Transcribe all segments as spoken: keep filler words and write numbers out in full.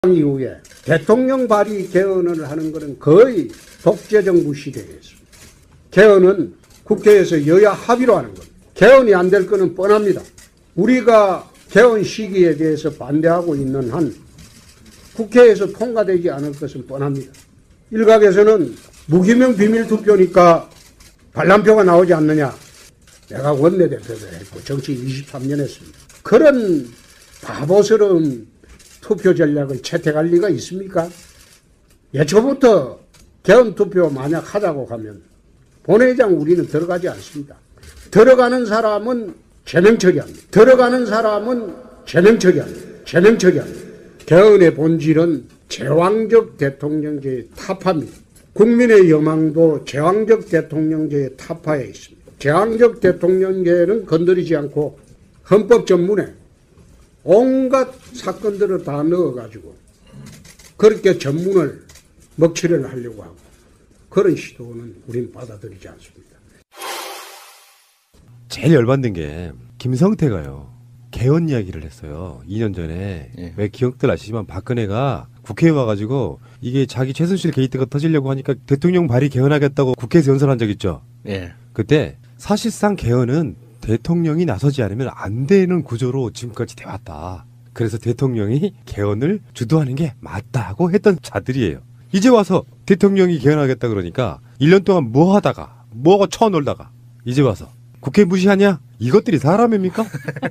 이후에 대통령 발의 개헌을 하는 것은 거의 독재정부 시대였습니다. 개헌은 국회에서 여야 합의로 하는 겁니다. 개헌이 안 될 것은 뻔합니다. 우리가 개헌 시기에 대해서 반대하고 있는 한 국회에서 통과되지 않을 것은 뻔합니다. 일각에서는 무기명 비밀투표니까 반란표가 나오지 않느냐. 내가 원내대표도 했고 정치 이십삼 년 했습니다. 그런 바보스러운 투표 전략을 채택할 리가 있습니까? 예초부터 개헌투표 만약 하자고 하면 본회의장 우리는 들어가지 않습니다. 들어가는 사람은 제명 처리합니다. 들어가는 사람은 제명 처리합니다. 제명 처리합니다. 개헌의 본질은 제왕적 대통령제의 타파입니다. 국민의 여망도 제왕적 대통령제의 타파에 있습니다. 제왕적 대통령제는 건드리지 않고 헌법 전문에 온갖 사건들을 다 넣어가지고 그렇게 전문을 먹칠을 하려고 하고 그런 시도는 우린 받아들이지 않습니다. 제일 열받는 게 김성태가요. 개헌 이야기를 했어요. 이 년 전에. 예. 왜 기억들 아시지만 박근혜가 국회에 와가지고 이게 자기 최순실 게이트가 터지려고 하니까 대통령 발의 개헌하겠다고 국회에서 연설한 적 있죠. 예. 그때 사실상 개헌은 대통령이 나서지 않으면 안 되는 구조로 지금까지 돼왔다. 그래서 대통령이 개헌을 주도하는 게 맞다고 했던 자들이에요. 이제 와서 대통령이 개헌하겠다 그러니까 일 년 동안 뭐 하다가 뭐가 쳐놀다가 이제 와서 국회 무시하냐? 이것들이 사람입니까?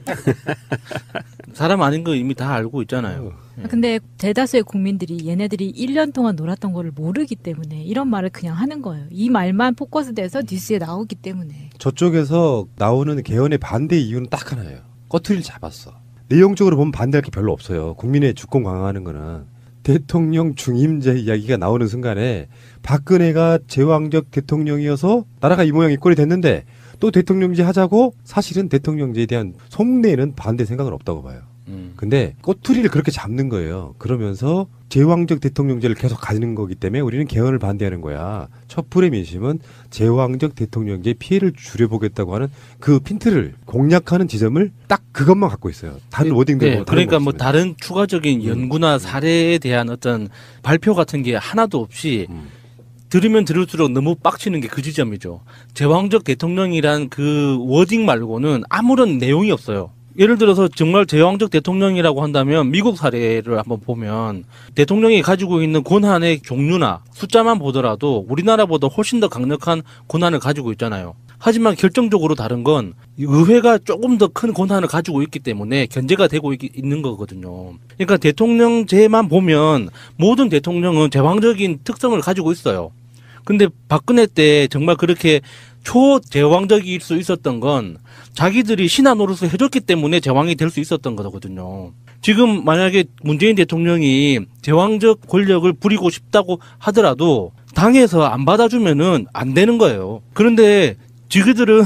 사람 아닌 거 이미 다 알고 있잖아요. 어. 근데 대다수의 국민들이 얘네들이 일 년 동안 놀았던 거를 모르기 때문에 이런 말을 그냥 하는 거예요. 이 말만 포커스돼서 뉴스에 나오기 때문에. 저쪽에서 나오는 개헌의 반대 이유는 딱 하나예요. 꼬투리를 잡았어. 내용적으로 보면 반대할 게 별로 없어요. 국민의 주권 강화하는 거는. 대통령 중임제 이야기가 나오는 순간에 박근혜가 제왕적 대통령이어서 나라가 이 모양 이 꼴이 됐는데 또 대통령제 하자고 사실은 대통령제에 대한 속내에는 반대 생각은 없다고 봐요. 음. 근데 꼬투리를 그렇게 잡는 거예요. 그러면서 제왕적 대통령제를 계속 가지는 거기 때문에 우리는 개헌을 반대하는 거야. 촛불의 민심은 제왕적 대통령제의 피해를 줄여보겠다고 하는 그 핀트를 공략하는 지점을 딱 그것만 갖고 있어요. 다른 워딩들 네, 뭐 그러니까 뭐 다른 추가적인 연구나 사례에 대한 어떤 발표 같은 게 하나도 없이 음. 들으면 들을수록 너무 빡치는 게 그 지점이죠. 제왕적 대통령이란 그 워딩 말고는 아무런 내용이 없어요. 예를 들어서 정말 제왕적 대통령이라고 한다면 미국 사례를 한번 보면 대통령이 가지고 있는 권한의 종류나 숫자만 보더라도 우리나라보다 훨씬 더 강력한 권한을 가지고 있잖아요. 하지만 결정적으로 다른 건 의회가 조금 더 큰 권한을 가지고 있기 때문에 견제가 되고 있, 있는 거거든요. 그러니까 대통령제만 보면 모든 대통령은 제왕적인 특성을 가지고 있어요. 근데 박근혜 때 정말 그렇게 초제왕적일 수 있었던 건 자기들이 신하 노릇을 해줬기 때문에 제왕이 될 수 있었던 거거든요. 지금 만약에 문재인 대통령이 제왕적 권력을 부리고 싶다고 하더라도 당에서 안 받아주면은 안 되는 거예요. 그런데 지그들은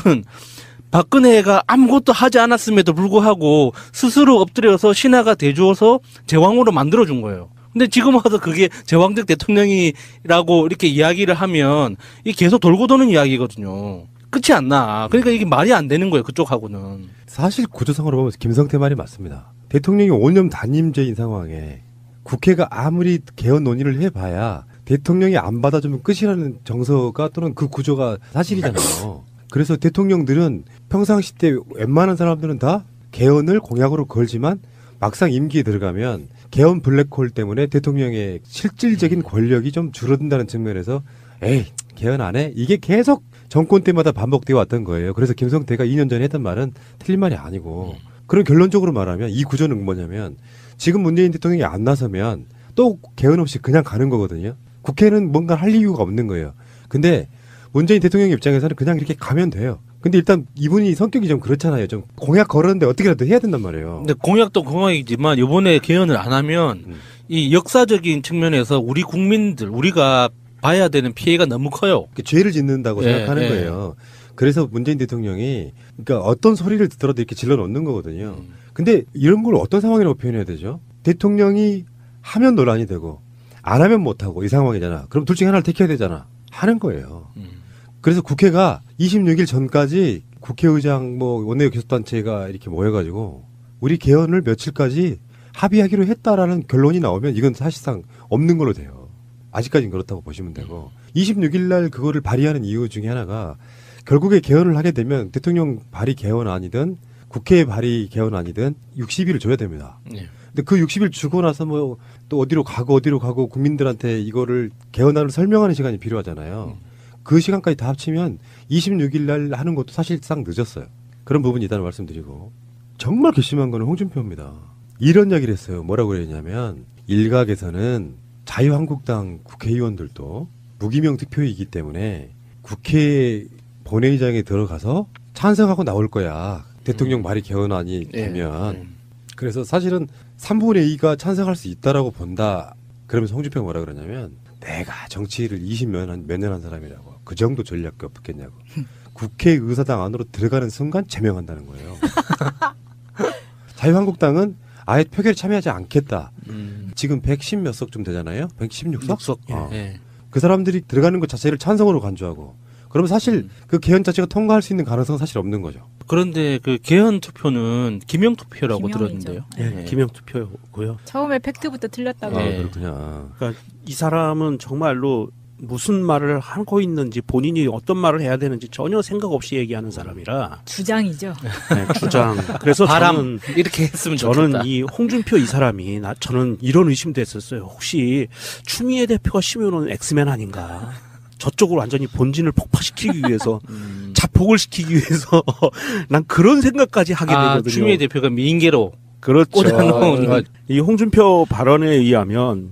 박근혜가 아무것도 하지 않았음에도 불구하고 스스로 엎드려서 신하가 돼줘서 제왕으로 만들어준 거예요. 근데 지금 와서 그게 제왕적 대통령이라고 이렇게 이야기를 하면 이게 계속 돌고 도는 이야기거든요. 끝이 안 나. 그러니까 이게 말이 안 되는 거예요. 그쪽하고는. 사실 구조상으로 보면 김성태 말이 맞습니다. 대통령이 오 년 단임제인 상황에 국회가 아무리 개헌 논의를 해봐야 대통령이 안 받아주면 끝이라는 정서가 또는 그 구조가 사실이잖아요. 그래서 대통령들은 평상시 때 웬만한 사람들은 다 개헌을 공약으로 걸지만 막상 임기에 들어가면 개헌 블랙홀 때문에 대통령의 실질적인 권력이 좀 줄어든다는 측면에서 에이 개헌 안 해? 이게 계속 정권 때마다 반복되어 왔던 거예요. 그래서 김성태가 이 년 전에 했던 말은 틀린 말이 아니고 그럼 결론적으로 말하면 이 구조는 뭐냐면 지금 문재인 대통령이 안 나서면 또 개헌 없이 그냥 가는 거거든요. 국회는 뭔가 할 이유가 없는 거예요. 근데 문재인 대통령 입장에서는 그냥 이렇게 가면 돼요. 근데 일단 이분이 성격이 좀 그렇잖아요. 좀 공약 걸었는데 어떻게라도 해야 된단 말이에요. 근데 공약도 공약이지만 이번에 개헌을 안 하면 음. 이 역사적인 측면에서 우리 국민들 우리가 봐야 되는 피해가 너무 커요. 죄를 짓는다고 예, 생각하는 예. 거예요. 그래서 문재인 대통령이 그러니까 어떤 소리를 듣더라도 이렇게 질러 넣는 거거든요. 음. 근데 이런 걸 어떤 상황이라고 표현해야 되죠? 대통령이 하면 논란이 되고 안 하면 못하고 이 상황이잖아. 그럼 둘 중에 하나를 택해야 되잖아. 하는 거예요. 음. 그래서 국회가 이십육 일 전까지 국회의장 뭐 원내교섭단체가 이렇게 모여가지고 우리 개헌을 며칠까지 합의하기로 했다라는 결론이 나오면 이건 사실상 없는 걸로 돼요. 아직까지는 그렇다고 보시면 되고 이십육 일 날 그거를 발의하는 이유 중에 하나가 결국에 개헌을 하게 되면 대통령 발의 개헌안이든 국회 발의 개헌안이든 육십 일을 줘야 됩니다. 네. 근데 그 육십 일 주고 나서 뭐 또 어디로 가고 어디로 가고 국민들한테 이거를 개헌안을 설명하는 시간이 필요하잖아요. 그 시간까지 다 합치면 이십육 일 날 하는 것도 사실상 늦었어요. 그런 부분이 있다는 말씀드리고 정말 괘씸한 거는 홍준표입니다. 이런 이야기를 했어요. 뭐라고 그랬냐면 일각에서는 자유한국당 국회의원들도 무기명 투표이기 때문에 국회 본회의장에 들어가서 찬성하고 나올 거야. 대통령 발의 개헌안이 되면. 네. 네. 그래서 사실은 삼분의 이가 찬성할 수 있다라고 본다. 그러면서 홍준표가 뭐라 그러냐면 내가 정치를 이십 년, 몇 년 한 사람이라고. 그 정도 전략이 없겠냐고. 국회의사당 안으로 들어가는 순간 제명한다는 거예요. 자유한국당은 아예 표결에 참여하지 않겠다. 음. 지금 백십 몇 석 좀 되잖아요. 백십육 석? 육석. 어. 예. 그 사람들이 들어가는 것 자체를 찬성으로 간주하고 그러면 사실 음. 그 개헌 자체가 통과할 수 있는 가능성은 사실 없는 거죠. 그런데 그 개헌 투표는 기명 투표라고 기명이죠. 들었는데요. 예, 네. 기명 투표고요. 처음에 팩트부터 틀렸다고. 아, 네. 그렇군요. 그러니까 이 사람은 정말로 무슨 말을 하고 있는지 본인이 어떤 말을 해야 되는지 전혀 생각 없이 얘기하는 사람이라 주장이죠. 네, 주장. 그래서 바람 저는 이렇게 했으면 좋겠다. 저는 이 홍준표 이 사람이 나 저는 이런 의심도 했었어요. 혹시 추미애 대표가 심어놓은 엑스맨 아닌가? 저쪽으로 완전히 본진을 폭파시키기 위해서 음. 자폭을 시키기 위해서 난 그런 생각까지 하게 아, 되거든요. 추미애 대표가 미인계로 그렇죠. 꽂아놓은. 이 홍준표 발언에 의하면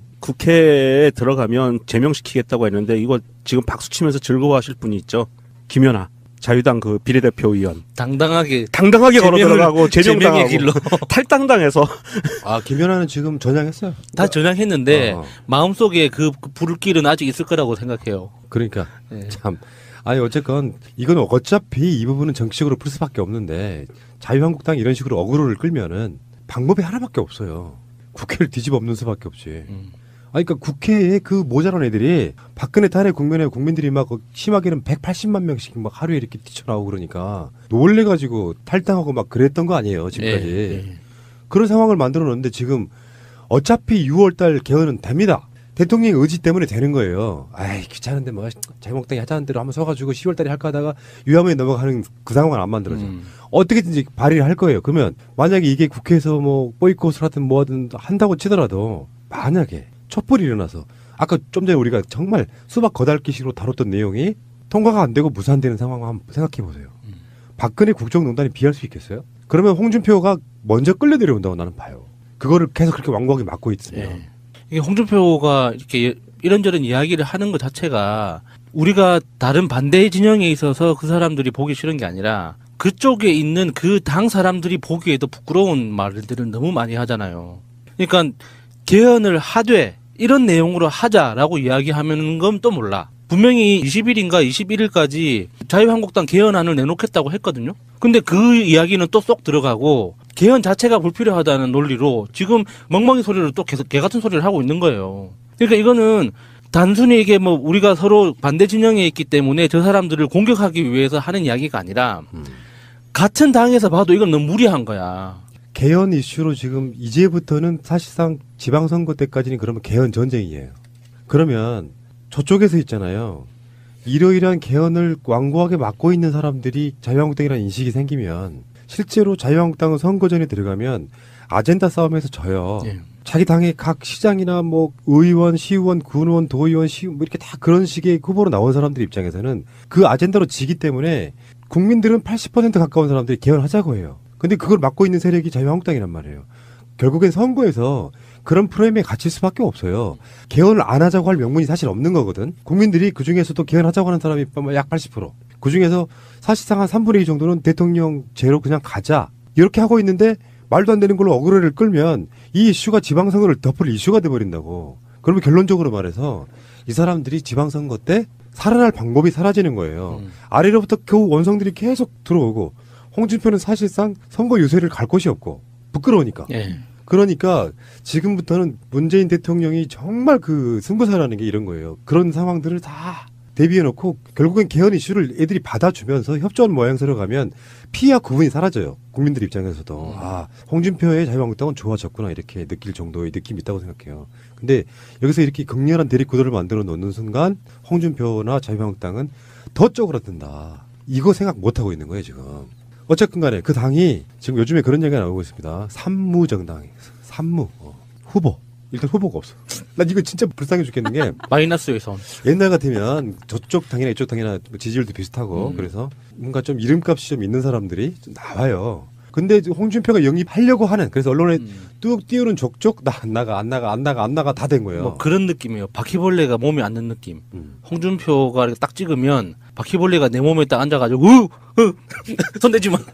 국회에 들어가면 제명시키겠다고 했는데 이거 지금 박수 치면서 즐거워하실 분이 있죠. 김연아 자유당 그 비례대표 의원 당당하게 당당하게 걸어 제명을- 들어가고 제명당하고 제명의 길로 탈당당해서 아, 김연아는 지금 전향했어요. 다 전향했는데 어. 마음속에 그, 그 불길은 아직 있을 거라고 생각해요. 그러니까 네. 참 아니 어쨌건 이건 어차피 이 부분은 정치적으로 풀 수밖에 없는데 자유한국당이 이런 식으로 어그로를 끌면은 방법이 하나밖에 없어요. 국회를 뒤집어 엎는 수밖에 없지. 음. 아니, 그러니까 국회에 그 모자란 애들이 박근혜 탄핵 국면에 국민들이 막 심하게는 백팔십만 명씩 막 하루에 이렇게 뛰쳐나오고 그러니까 놀래가지고 탈당하고 막 그랬던 거 아니에요 지금까지. 예, 예. 그런 상황을 만들어 놓는데 지금 어차피 유월달 개헌은 됩니다. 대통령의 의지 때문에 되는 거예요. 아이 귀찮은데 뭐 자유한국당이 하자는 대로 한번 서가지고 시월달에 할까 하다가 유야무에 넘어가는 그 상황은 안 만들어져. 음. 어떻게든지 발의를 할 거예요. 그러면 만약에 이게 국회에서 뭐 보이콧을 하든 뭐 하든 한다고 치더라도 만약에 촛불이 일어나서 아까 좀 전에 우리가 정말 수박 거달기식으로 다뤘던 내용이 통과가 안 되고 무산되는 상황을 한번 생각해 보세요. 음. 박근혜 국정농단이 비할 수 있겠어요? 그러면 홍준표가 먼저 끌려 내려온다고 나는 봐요. 그거를 계속 그렇게 완고하게 막고 있으면. 예. 이게 홍준표가 이렇게 이런저런 이야기를 하는 것 자체가 우리가 다른 반대 진영에 있어서 그 사람들이 보기 싫은 게 아니라 그쪽에 있는 그 당 사람들이 보기에도 부끄러운 말들을 너무 많이 하잖아요. 그러니까 개헌을 하되 이런 내용으로 하자라고 이야기하는 건 또 몰라. 분명히 이십 일인가 이십일 일까지 자유한국당 개헌안을 내놓겠다고 했거든요. 근데 그 이야기는 또 쏙 들어가고 개헌 자체가 불필요하다는 논리로 지금 멍멍이 소리를 또 계속 개 같은 소리를 하고 있는 거예요. 그러니까 이거는 단순히 이게 뭐 우리가 서로 반대 진영에 있기 때문에 저 사람들을 공격하기 위해서 하는 이야기가 아니라 음. 같은 당에서 봐도 이건 너무 무리한 거야. 개헌 이슈로 지금 이제부터는 사실상 지방선거 때까지는 그러면 개헌 전쟁이에요. 그러면 저쪽에서 있잖아요. 이러이러한 개헌을 완고하게 막고 있는 사람들이 자유한국당이라는 인식이 생기면 실제로 자유한국당은 선거 전에 들어가면 아젠다 싸움에서 져요. 예. 자기 당의 각 시장이나 뭐 의원, 시의원, 군의원, 도의원, 시뭐 이렇게 다 그런 식의 후보로 나온 사람들 입장에서는 그 아젠다로 지기 때문에 국민들은 팔십 퍼센트 가까운 사람들이 개헌하자고 해요. 근데 그걸 막고 있는 세력이 자유한국당이란 말이에요. 결국엔 선거에서 그런 프레임에 갇힐 수밖에 없어요. 개헌을 안 하자고 할 명분이 사실 없는 거거든. 국민들이 그중에서도 개헌하자고 하는 사람이 약 팔십 퍼센트. 그중에서 사실상 한 삼분의 이 정도는 대통령제로 그냥 가자. 이렇게 하고 있는데 말도 안 되는 걸로 어그로를 끌면 이 이슈가 지방선거를 덮을 이슈가 돼버린다고. 그러면 결론적으로 말해서 이 사람들이 지방선거 때 살아날 방법이 사라지는 거예요. 음. 아래로부터 겨우 원성들이 계속 들어오고 홍준표는 사실상 선거 유세를 갈 곳이 없고 부끄러우니까. 예. 그러니까 지금부터는 문재인 대통령이 정말 그 승부사라는 게 이런 거예요. 그런 상황들을 다 대비해놓고 결국엔 개헌 이슈를 애들이 받아주면서 협조한 모양새로 가면 피해와 구분이 사라져요. 국민들 입장에서도. 아, 홍준표의 자유한국당은 좋아졌구나 이렇게 느낄 정도의 느낌이 있다고 생각해요. 근데 여기서 이렇게 극렬한 대립 구도를 만들어 놓는 순간 홍준표나 자유한국당은 더 쪼그라든다. 이거 생각 못하고 있는 거예요 지금. 어쨌든 간에 그 당이 지금 요즘에 그런 얘기가 나오고 있습니다. 산무정당, 산무, 어, 후보. 일단 후보가 없어. 난 이거 진짜 불쌍해 죽겠는 게 마이너스 요선. 옛날 같으면 저쪽 당이나 이쪽 당이나 지지율도 비슷하고 음. 그래서 뭔가 좀 이름값이 좀 있는 사람들이 좀 나와요. 근데 홍준표가 영입하려고 하는 그래서 언론에 음. 뚝 띄우는 족족 나 안 나가 안 나가 안 나가 안 나가 다 된 거예요. 뭐 그런 느낌이에요. 바퀴벌레가 몸에 앉는 느낌. 음. 홍준표가 이렇게 딱 찍으면 바퀴벌레가 내 몸에 딱 앉아가지고 으, 으, 손대지 마.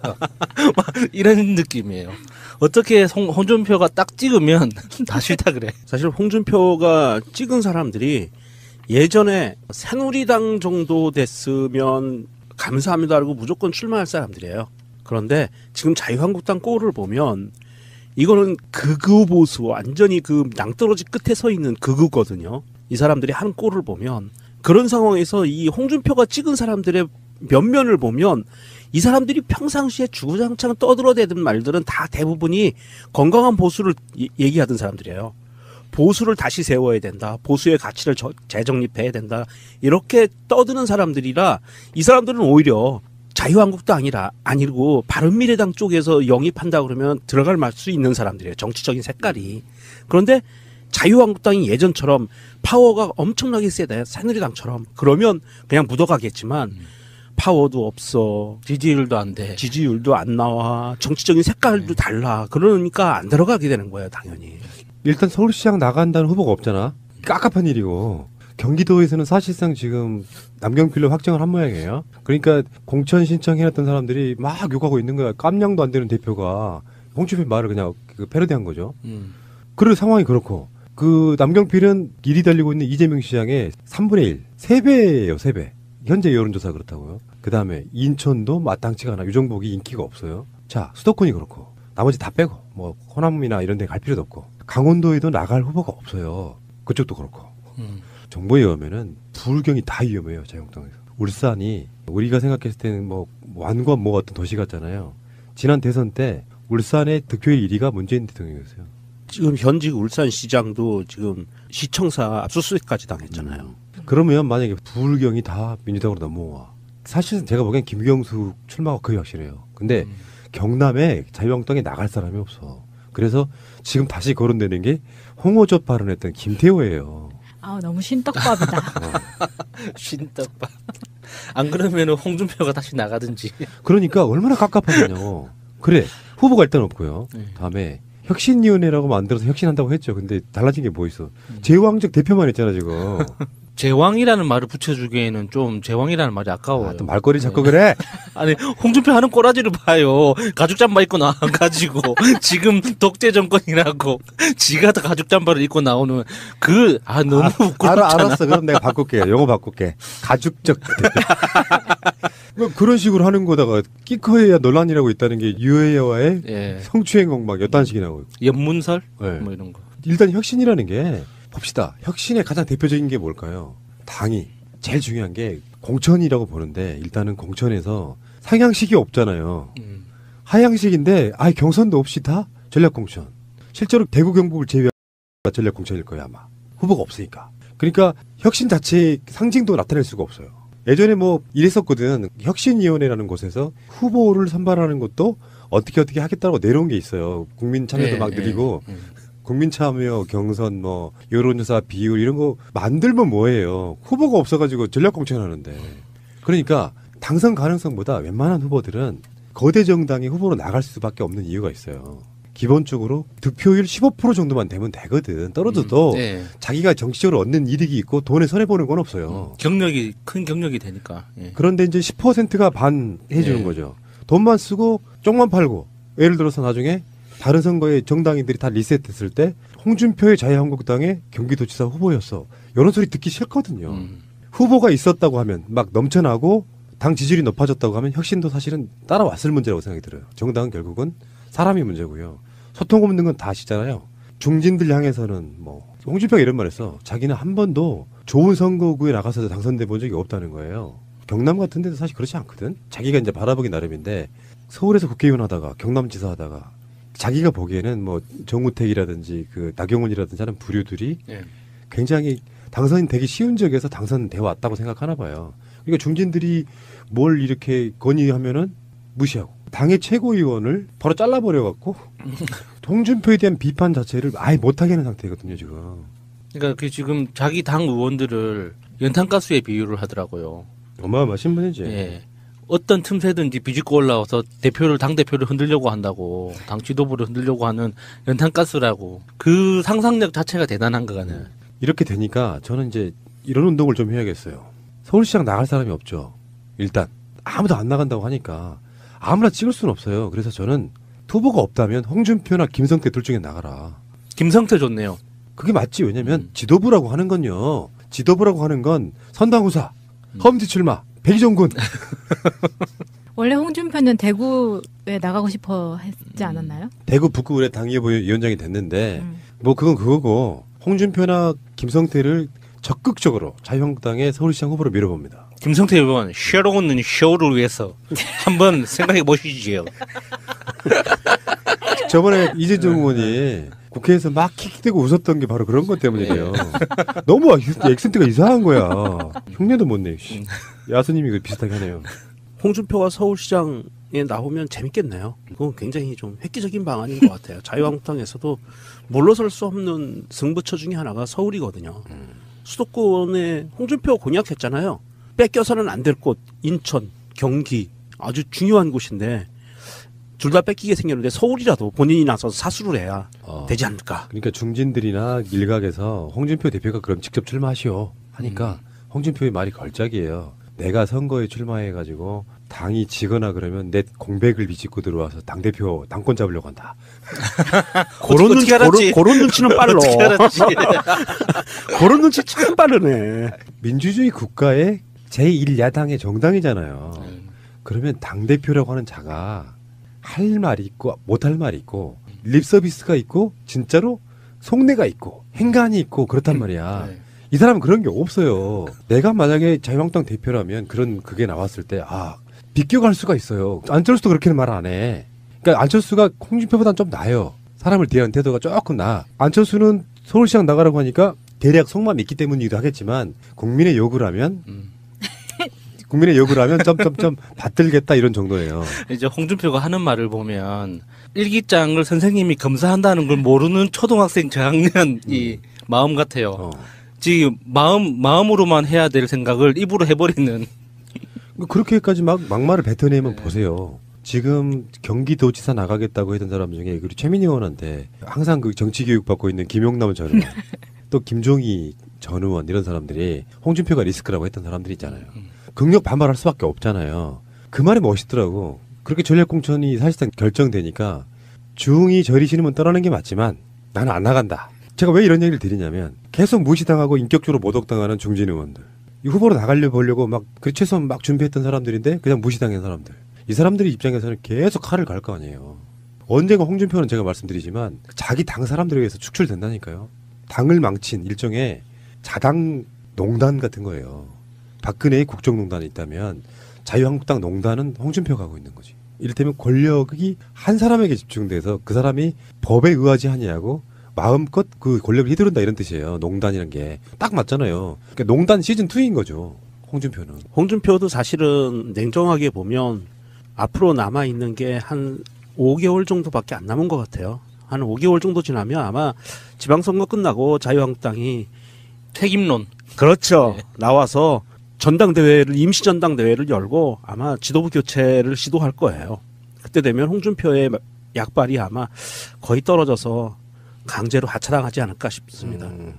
막 이런 느낌이에요. 어떻게 홍, 홍준표가 딱 찍으면 다 싫다 그래. 사실 홍준표가 찍은 사람들이 예전에 새누리당 정도 됐으면 감사합니다라고 무조건 출마할 사람들이에요. 그런데 지금 자유한국당 꼴을 보면 이거는 극우 보수 완전히 그 낭떠러지 끝에 서 있는 극우거든요. 이 사람들이 하는 꼴을 보면 그런 상황에서 이 홍준표가 찍은 사람들의 면면을 보면 이 사람들이 평상시에 주구장창 떠들어대던 말들은 다 대부분이 건강한 보수를 이, 얘기하던 사람들이에요. 보수를 다시 세워야 된다. 보수의 가치를 저, 재정립해야 된다. 이렇게 떠드는 사람들이라 이 사람들은 오히려 자유한국당이라 아니고 바른미래당 쪽에서 영입한다 그러면 들어갈 수 있는 사람들이에요. 정치적인 색깔이. 그런데 자유한국당이 예전처럼 파워가 엄청나게 세다. 새누리당처럼. 그러면 그냥 묻어가겠지만 파워도 없어. 지지율도 안 돼. 지지율도 안 나와. 정치적인 색깔도 달라. 그러니까 안 들어가게 되는 거예요. 당연히. 일단 서울시장 나간다는 후보가 없잖아. 깝깝한 일이고 경기도에서는 사실상 지금 남경필로 확정을 한 모양이에요. 그러니까 공천 신청해놨던 사람들이 막 욕하고 있는 거야. 깜냥도 안 되는 대표가 홍준표 말을 그냥 그 패러디한 거죠. 음. 그런 상황이 그렇고 그 남경필은 일이 달리고 있는 이재명 시장의 삼분의 일, 세 배예요, 세 배. 현재 여론조사 그렇다고요. 그 다음에 인천도 마땅치가 않아. 유정복이 인기가 없어요. 자, 수도권이 그렇고 나머지 다 빼고 뭐 호남이나 이런 데 갈 필요도 없고 강원도에도 나갈 후보가 없어요. 그쪽도 그렇고. 음. 정보에 의하면은 불경이 다 위험해요. 자유한국당에서. 울산이 우리가 생각했을 때는 뭐 완관 뭐 어떤 도시 같잖아요. 지난 대선 때 울산의 득표율 일 위가 문재인 대통령이었어요. 지금 현직 울산시장도 지금 시청사 압수수색까지 당했잖아요. 음. 그러면 만약에 불경이 다 민주당으로 넘어와. 사실은 제가 보기엔 김경수 출마가 거의 확실해요. 근데 음. 경남에 자유한국당에 나갈 사람이 없어. 그래서 지금 다시 거론되는 게 홍어젓 발언했던 김태호예요. 아 너무 신떡밥이다. 신떡밥. 안 그러면 홍준표가 다시 나가든지. 그러니까 얼마나 깝깝하겠냐고. 그래 후보가 일단 없고요. 네. 다음에 혁신위원회라고 만들어서 혁신한다고 했죠. 근데 달라진 게 뭐 있어? 제왕적 대표만 했잖아 지금. 제왕이라는 말을 붙여주기에는 좀 제왕이라는 말이 아까워요. 아, 또 말거리 자꾸 그래. 아니 홍준표 하는 꼬라지를 봐요. 가죽 잠바 입고 나와가지고 지금 독재 정권이라고 지가 다 가죽 잠바를 입고 나오는 그 아 너무 아, 부끄럽잖아. 알아, 알았어. 그럼 내가 바꿀게. 영어 바꿀게. 가죽적 대표. 뭐 그런 식으로 하는 거다가 끼커해야 논란이라고 있다는 게 유해와의 예. 성추행공 막 여단식이 나오고. 연문설 네. 뭐 이런 거. 일단 혁신이라는 게 봅시다. 혁신의 가장 대표적인 게 뭘까요? 당이 제일 중요한 게 공천이라고 보는데 일단은 공천에서 상향식이 없잖아요. 음. 하향식인데 아예 경선도 없이 다 전략공천. 실제로 대구 경북을 제외한 전략공천일 거예요 아마. 후보가 없으니까. 그러니까 혁신 자체의 상징도 나타낼 수가 없어요. 예전에 뭐 이랬었거든. 혁신위원회라는 곳에서 후보를 선발하는 것도 어떻게 어떻게 하겠다고 내려온 게 있어요. 국민 참여도 예, 막 예, 늘리고 예. 국민 참여, 경선, 뭐 여론조사 비율 이런 거 만들면 뭐예요? 후보가 없어가지고 전략 공천하는데. 그러니까 당선 가능성보다 웬만한 후보들은 거대 정당이 후보로 나갈 수밖에 없는 이유가 있어요. 기본적으로 득표율 십오 퍼센트 정도만 되면 되거든. 떨어져도 음, 예. 자기가 정치적으로 얻는 이득이 있고 돈에 손해 보는 건 없어요. 경력이 큰 경력이 되니까. 예. 그런데 이제 십 퍼센트가 반 해주는 예. 거죠. 돈만 쓰고 쪽만 팔고 예를 들어서 나중에 다른 선거에 정당인들이 다 리셋했을 때 홍준표의 자유한국당의 경기도지사 후보였어. 이런 소리 듣기 싫거든요. 음. 후보가 있었다고 하면 막 넘쳐나고 당 지지율이 높아졌다고 하면 혁신도 사실은 따라왔을 문제라고 생각이 들어요. 정당은 결국은 사람이 문제고요. 소통 없는 건 다 아시잖아요. 중진들 향해서는 뭐 홍준표가 이런 말했어. 자기는 한 번도 좋은 선거구에 나가서 당선돼 본 적이 없다는 거예요. 경남 같은 데도 사실 그렇지 않거든. 자기가 이제 바라보기 나름인데 서울에서 국회의원 하다가 경남지사 하다가 자기가 보기에는 뭐 정우택이라든지 그 나경원이라든지 하는 부류들이 예. 굉장히 당선되기 쉬운 지역에서 당선돼 왔다고 생각하나 봐요. 그러니까 중진들이 뭘 이렇게 건의하면은 무시하고 당의 최고위원을 바로 잘라버려갖고 홍준표에 대한 비판 자체를 아예 못하게 하는 상태거든요 지금. 그러니까 그 지금 자기 당 의원들을 연탄가스에 비유를 하더라고요. 어마어마하신 분이지. 예. 어떤 틈새든지 비집고 올라와서 대표를 당 대표를 흔들려고 한다고 당 지도부를 흔들려고 하는 연탄가스라고 그 상상력 자체가 대단한 거가네. 이렇게 되니까 저는 이제 이런 운동을 좀 해야겠어요. 서울시장 나갈 사람이 없죠. 일단 아무도 안 나간다고 하니까 아무나 찍을 수는 없어요. 그래서 저는 후보가 없다면 홍준표나 김성태 둘 중에 나가라. 김성태 좋네요. 그게 맞지. 왜냐면 지도부라고 하는 건요. 지도부라고 하는 건 선당후사, 험지 출마, 백의종군. 원래 홍준표는 대구에 나가고 싶어 했지 않았나요? 대구 북구의 당협위원장이 됐는데 음. 뭐 그건 그거고 홍준표나 김성태를 적극적으로 자유한국당의 서울시장 후보로 밀어봅니다. 김성태 의원 쉐로운 쇼를 위해서 한번 생각해 보시지요. 저번에 이재정 의원이 국회에서 막 킥킥대고 웃었던 게 바로 그런 것 때문이에요. 너무 액센트가 이상한 거야. 흉내도 못 내. 씨. 야수님이 그 비슷하게 하네요. 홍준표가 서울시장에 나오면 재밌겠네요. 그건 굉장히 좀 획기적인 방안인 것 같아요. 자유한국당에서도 물러설 수 없는 승부처 중에 하나가 서울이거든요. 수도권에 홍준표 공약했잖아요. 뺏겨서는 안 될 곳, 인천, 경기 아주 중요한 곳인데 둘 다 뺏기게 생겼는데 서울이라도 본인이 나서 사수를 해야 어. 되지 않을까. 그러니까 중진들이나 일각에서 홍준표 대표가 그럼 직접 출마하시오 하니까 음. 홍준표의 말이 걸작이에요. 내가 선거에 출마해가지고 당이 지거나 그러면 내 공백을 비집고 들어와서 당대표 당권 잡으려고 한다. 그런 눈치, 그런, 그런 눈치는 빨라. 그런 눈치 참 빠르네. 민주주의 국가의 제일 야당의 정당이잖아요. 음. 그러면 당대표라고 하는 자가 할 말이 있고 못할 말이 있고 립서비스가 있고 진짜로 속내가 있고 행간이 있고 그렇단 말이야. 네. 이 사람은 그런 게 없어요. 내가 만약에 자유한국당 대표라면 그런 그게 나왔을 때 아 비껴갈 수가 있어요. 안철수도 그렇게는 말 안 해. 그러니까 안철수가 홍준표보다는 좀 나아요. 사람을 대하는 태도가 조금 나아. 안철수는 서울시장 나가라고 하니까 대략 속마음이 있기 때문이기도 하겠지만 국민의 요구를 하면 음. 국민의 요구를 하면 점점점 받들겠다 이런 정도예요. 이제 홍준표가 하는 말을 보면 일기장을 선생님이 검사한다는 걸 모르는 초등학생 저학년 이 음. 마음 같아요. 어. 지금 마음 마음으로만 해야 될 생각을 입으로 해버리는. 그렇게까지 막 막말을 뱉어내면 네. 보세요. 지금 경기도지사 나가겠다고 했던 사람 중에 그리고 최민희 의원한테 항상 그 정치 교육 받고 있는 김용남 전 의원, 또 김종희 전 의원 이런 사람들이 홍준표가 리스크라고 했던 사람들이 있잖아요. 극력 반발할 수밖에 없잖아요. 그 말이 멋있더라고. 그렇게 전략공천이 사실상 결정되니까 중이 저리 싫으면 떠나는 게 맞지만 나는 안 나간다. 제가 왜 이런 얘기를 드리냐면 계속 무시당하고 인격적으로 모독당하는 중진 의원들. 이 후보로 나가려 보려고 막 그 최소한 막 준비했던 사람들인데 그냥 무시당한 사람들. 이 사람들의 입장에서는 계속 칼을 갈 거 아니에요. 언젠가 홍준표는 제가 말씀드리지만 자기 당 사람들에 의해서 축출된다니까요. 당을 망친 일종의 자당 농단 같은 거예요. 박근혜의 국정농단이 있다면 자유한국당 농단은 홍준표가 하고 있는 거지. 이를테면 권력이 한 사람에게 집중돼서 그 사람이 법에 의하지 하냐고 마음껏 그 권력을 휘두른다 이런 뜻이에요. 농단이라는 게 딱 맞잖아요. 그러니까 농단 시즌이인 거죠. 홍준표는. 홍준표도 사실은 냉정하게 보면 앞으로 남아있는 게 한 오 개월 정도밖에 안 남은 것 같아요. 한 오 개월 정도 지나면 아마 지방선거 끝나고 자유한국당이 책임론. 그렇죠. 네. 나와서 전당대회를 임시전당대회를 열고 아마 지도부 교체를 시도할 거예요. 그때 되면 홍준표의 약발이 아마 거의 떨어져서 강제로 하차당하지 않을까 싶습니다. 음,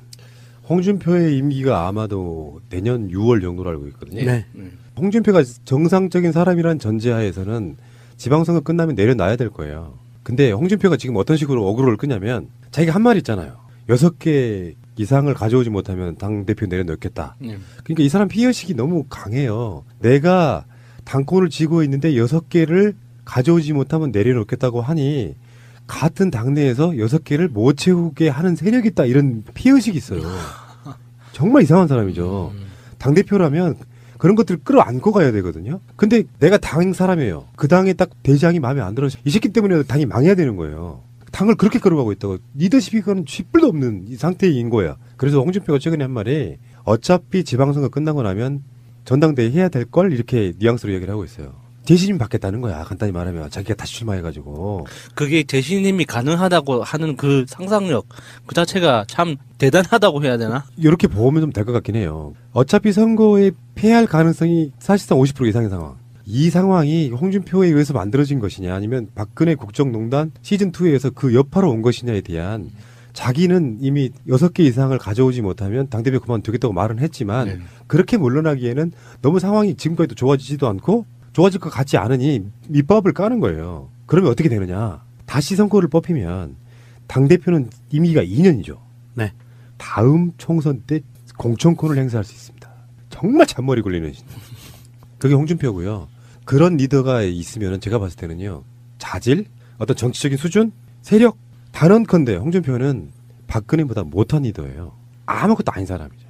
홍준표의 임기가 아마도 내년 유월 정도로 알고 있거든요. 네. 음. 홍준표가 정상적인 사람이란 전제하에서는 지방선거 끝나면 내려놔야 될 거예요. 근데 홍준표가 지금 어떤 식으로 어그로를 끄냐면 자기가 한 말 있잖아요. 여섯 개 이상을 가져오지 못하면 당대표 내려놓겠다. 음. 그러니까 이 사람 피해의식이 너무 강해요. 내가 당권을 쥐고 있는데 여섯 개를 가져오지 못하면 내려놓겠다고 하니 같은 당내에서 여섯 개를 못 채우게 하는 세력이 있다 이런 피의식이 있어요. 정말 이상한 사람이죠. 당대표라면 그런 것들을 끌어안고 가야 되거든요. 근데 내가 당 사람이에요. 그 당의 딱 대장이 마음에 안 들어서 이 새끼 때문에 당이 망해야 되는 거예요. 당을 그렇게 끌어가고 있다고. 리더십이 그건 쥐뿔도 없는 이 상태인 거야. 그래서 홍준표가 최근에 한 말이 어차피 지방선거 끝나고 나면 전당대회 해야 될 걸 이렇게 뉘앙스로 얘기를 하고 있어요. 재신임 받겠다는 거야. 간단히 말하면 자기가 다시 출마해가지고. 그게 재신임이 가능하다고 하는 그 상상력 그 자체가 참 대단하다고 해야 되나? 이렇게 보면 좀 될 것 같긴 해요. 어차피 선거에 패할 가능성이 사실상 오십 퍼센트 이상의 상황. 이 상황이 홍준표에 의해서 만들어진 것이냐 아니면 박근혜 국정농단 시즌이에 의해서 그 여파로 온 것이냐에 대한 자기는 이미 여섯 개 이상을 가져오지 못하면 당대표 그만두겠다고 말은 했지만 네. 그렇게 물러나기에는 너무 상황이 지금까지도 좋아지지도 않고 좋아질 것 같지 않으니 밑밥을 까는 거예요. 그러면 어떻게 되느냐. 다시 선거를 뽑히면 당대표는 임기가 이 년이죠. 네. 다음 총선 때 공천권을 행사할 수 있습니다. 정말 잔머리 굴리는 그게 홍준표고요. 그런 리더가 있으면 제가 봤을 때는요. 자질, 어떤 정치적인 수준, 세력, 단언컨대 홍준표는 박근혜보다 못한 리더예요. 아무것도 아닌 사람이죠.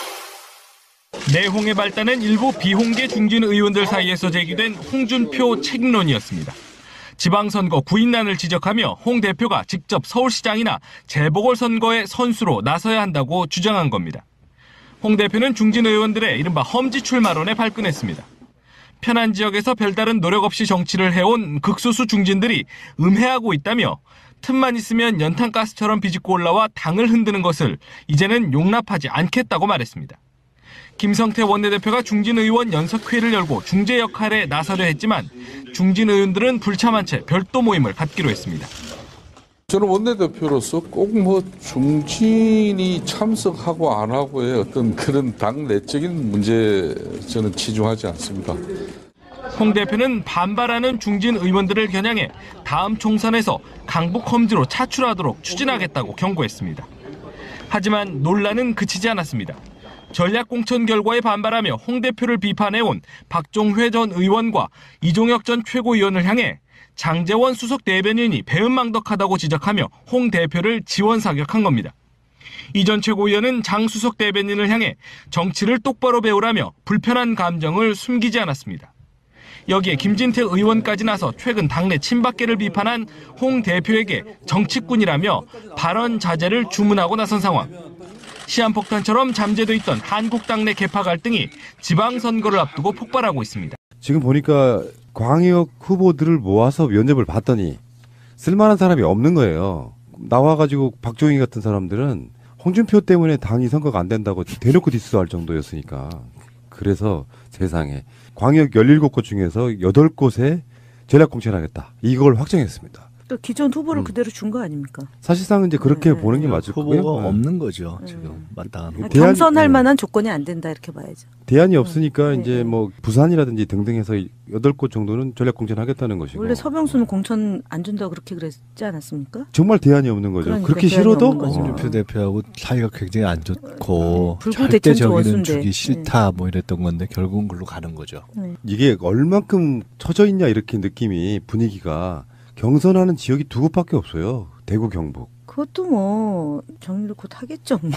내홍의 발단은 일부 비홍계 중진 의원들 사이에서 제기된 홍준표 책임론이었습니다. 지방선거 구인난을 지적하며 홍 대표가 직접 서울시장이나 재보궐선거의 선수로 나서야 한다고 주장한 겁니다. 홍 대표는 중진 의원들의 이른바 험지 출마론에 발끈했습니다. 편한 지역에서 별다른 노력 없이 정치를 해온 극소수 중진들이 음해하고 있다며 틈만 있으면 연탄가스처럼 비집고 올라와 당을 흔드는 것을 이제는 용납하지 않겠다고 말했습니다. 김성태 원내대표가 중진 의원 연석회를 열고 중재 역할에 나서려 했지만 중진 의원들은 불참한 채 별도 모임을 갖기로 했습니다. 저는 원내대표로서 꼭 뭐 중진이 참석하고 안 하고의 어떤 그런 당 내적인 문제 저는 치중하지 않습니다. 홍 대표는 반발하는 중진 의원들을 겨냥해 다음 총선에서 강북 험지로 차출하도록 추진하겠다고 경고했습니다. 하지만 논란은 그치지 않았습니다. 전략공천 결과에 반발하며 홍 대표를 비판해온 박종회 전 의원과 이종혁 전 최고위원을 향해 장제원 수석 대변인이 배은망덕하다고 지적하며 홍 대표를 지원 사격한 겁니다. 이 전 최고위원은 장 수석 대변인을 향해 정치를 똑바로 배우라며 불편한 감정을 숨기지 않았습니다. 여기에 김진태 의원까지 나서 최근 당내 친박계를 비판한 홍 대표에게 정치꾼이라며 발언 자제를 주문하고 나선 상황. 시한폭탄처럼 잠재돼 있던 한국 당내 계파 갈등이 지방선거를 앞두고 폭발하고 있습니다. 지금 보니까 광역 후보들을 모아서 면접을 봤더니 쓸만한 사람이 없는 거예요. 나와가지고 박종희 같은 사람들은 홍준표 때문에 당이 선거가 안 된다고 대놓고 디스할 정도였으니까. 그래서 세상에 광역 열일곱 곳 중에서 여덟 곳에 전략공천하겠다. 이걸 확정했습니다. 또 기존 후보를 음. 그대로 준 거 아닙니까? 사실상은 이제 그렇게 네. 보는 게 맞을 거고요. 후보가 네. 없는 거죠. 네. 지금 마땅한 아, 후보. 대안이- 경선할 네. 만한 조건이 안 된다 이렇게 봐야죠. 대안이 없으니까 네. 이제 뭐 부산이라든지 등등해서 여덟 곳 정도는 전략공천하겠다는 것이고. 원래 서병수는 공천 안 준다고 그렇게 그랬지 않았습니까? 정말 대안이 없는 거죠. 그러니까 그렇게 대안이 싫어도 없는 거죠. 홍준표 대표하고 사이가 굉장히 안 좋고 불구 절대 대천지 저기는 원수인데. 주기 싫다 뭐 이랬던 건데 결국은 글로 가는 거죠. 네. 이게 얼만큼 처져 있냐 이렇게 느낌이 분위기가 경선하는 지역이 두 곳밖에 없어요. 대구, 경북. 그것도 뭐 정리를 곧 하겠죠. 뭐.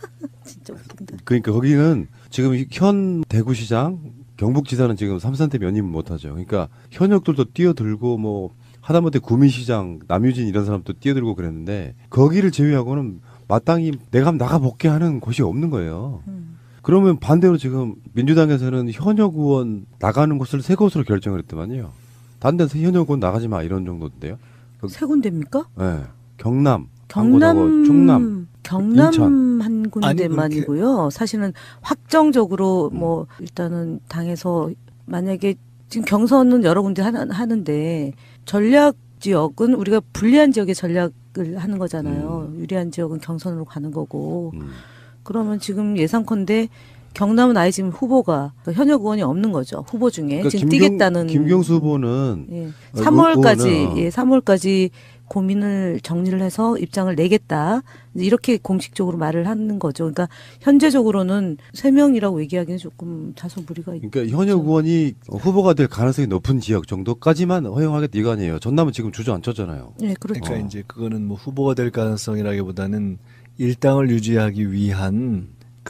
진짜 웃긴다. 그러니까 거기는 지금 현 대구시장, 경북지사는 지금 삼선대 면입을 못하죠. 그러니까 현역들도 뛰어들고 뭐 하다못해 구미시장, 남유진 이런 사람도 뛰어들고 그랬는데 거기를 제외하고는 마땅히 내가 한번 나가볼게 하는 곳이 없는 거예요. 음. 그러면 반대로 지금 민주당에서는 현역 의원 나가는 곳을 세 곳으로 결정을 했더만요. 다른 데서 현역 의원 나가지 마 이런 정도인데요. 세 군데입니까? 네. 경남, 경남, 광고하고 충남, 경남 인천. 한 아니, 군데만이고요. 사실은 확정적으로 뭐 일단은 당에서 만약에 지금 경선은 여러 군데 하는, 하는데 전략 지역은 우리가 불리한 지역의 전략을 하는 거잖아요. 유리한 지역은 경선으로 가는 거고. 음. 그러면 지금 예상컨대 경남은 아예 지금 후보가 현역 의원이 없는 거죠. 후보 중에 그러니까 지금 김경, 뛰겠다는 김경수 후보는 예. 어, 삼월까지 의원은, 어. 예, 삼월까지 고민을 정리를 해서 입장을 내겠다. 이렇게 공식적으로 말을 하는 거죠. 그러니까 현재적으로는 세 명이라고 얘기하기는 조금 다소 무리가 있죠. 그러니까 현역 의원이 후보가 될 가능성이 높은 지역 정도까지만 허용하겠다 이거 아니에요. 전남은 지금 주저앉혔잖아요. 네, 그렇죠. 그러니까 이제 그거는 뭐 후보가 될 가능성이라기보다는 일당을 유지하기 위한 그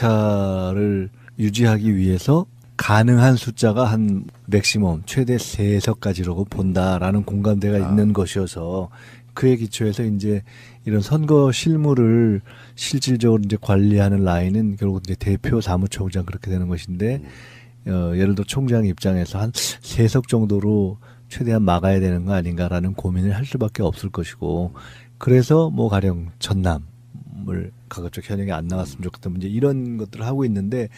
격차를 유지하기 위해서 가능한 숫자가 한 맥시멈 최대 세 석까지라고 본다라는 공감대가 아. 있는 것이어서 그에 기초해서 이제 이런 선거 실무를 실질적으로 이제 관리하는 라인은 결국 이제 대표 사무총장 그렇게 되는 것인데 어, 예를 들어 총장 입장에서 한 세 석 정도로 최대한 막아야 되는 거 아닌가라는 고민을 할 수밖에 없을 것이고 그래서 뭐 가령 전남을 가급적 현역이 안 나갔으면 좋겠다 문제 이런 것들을 하고 있는데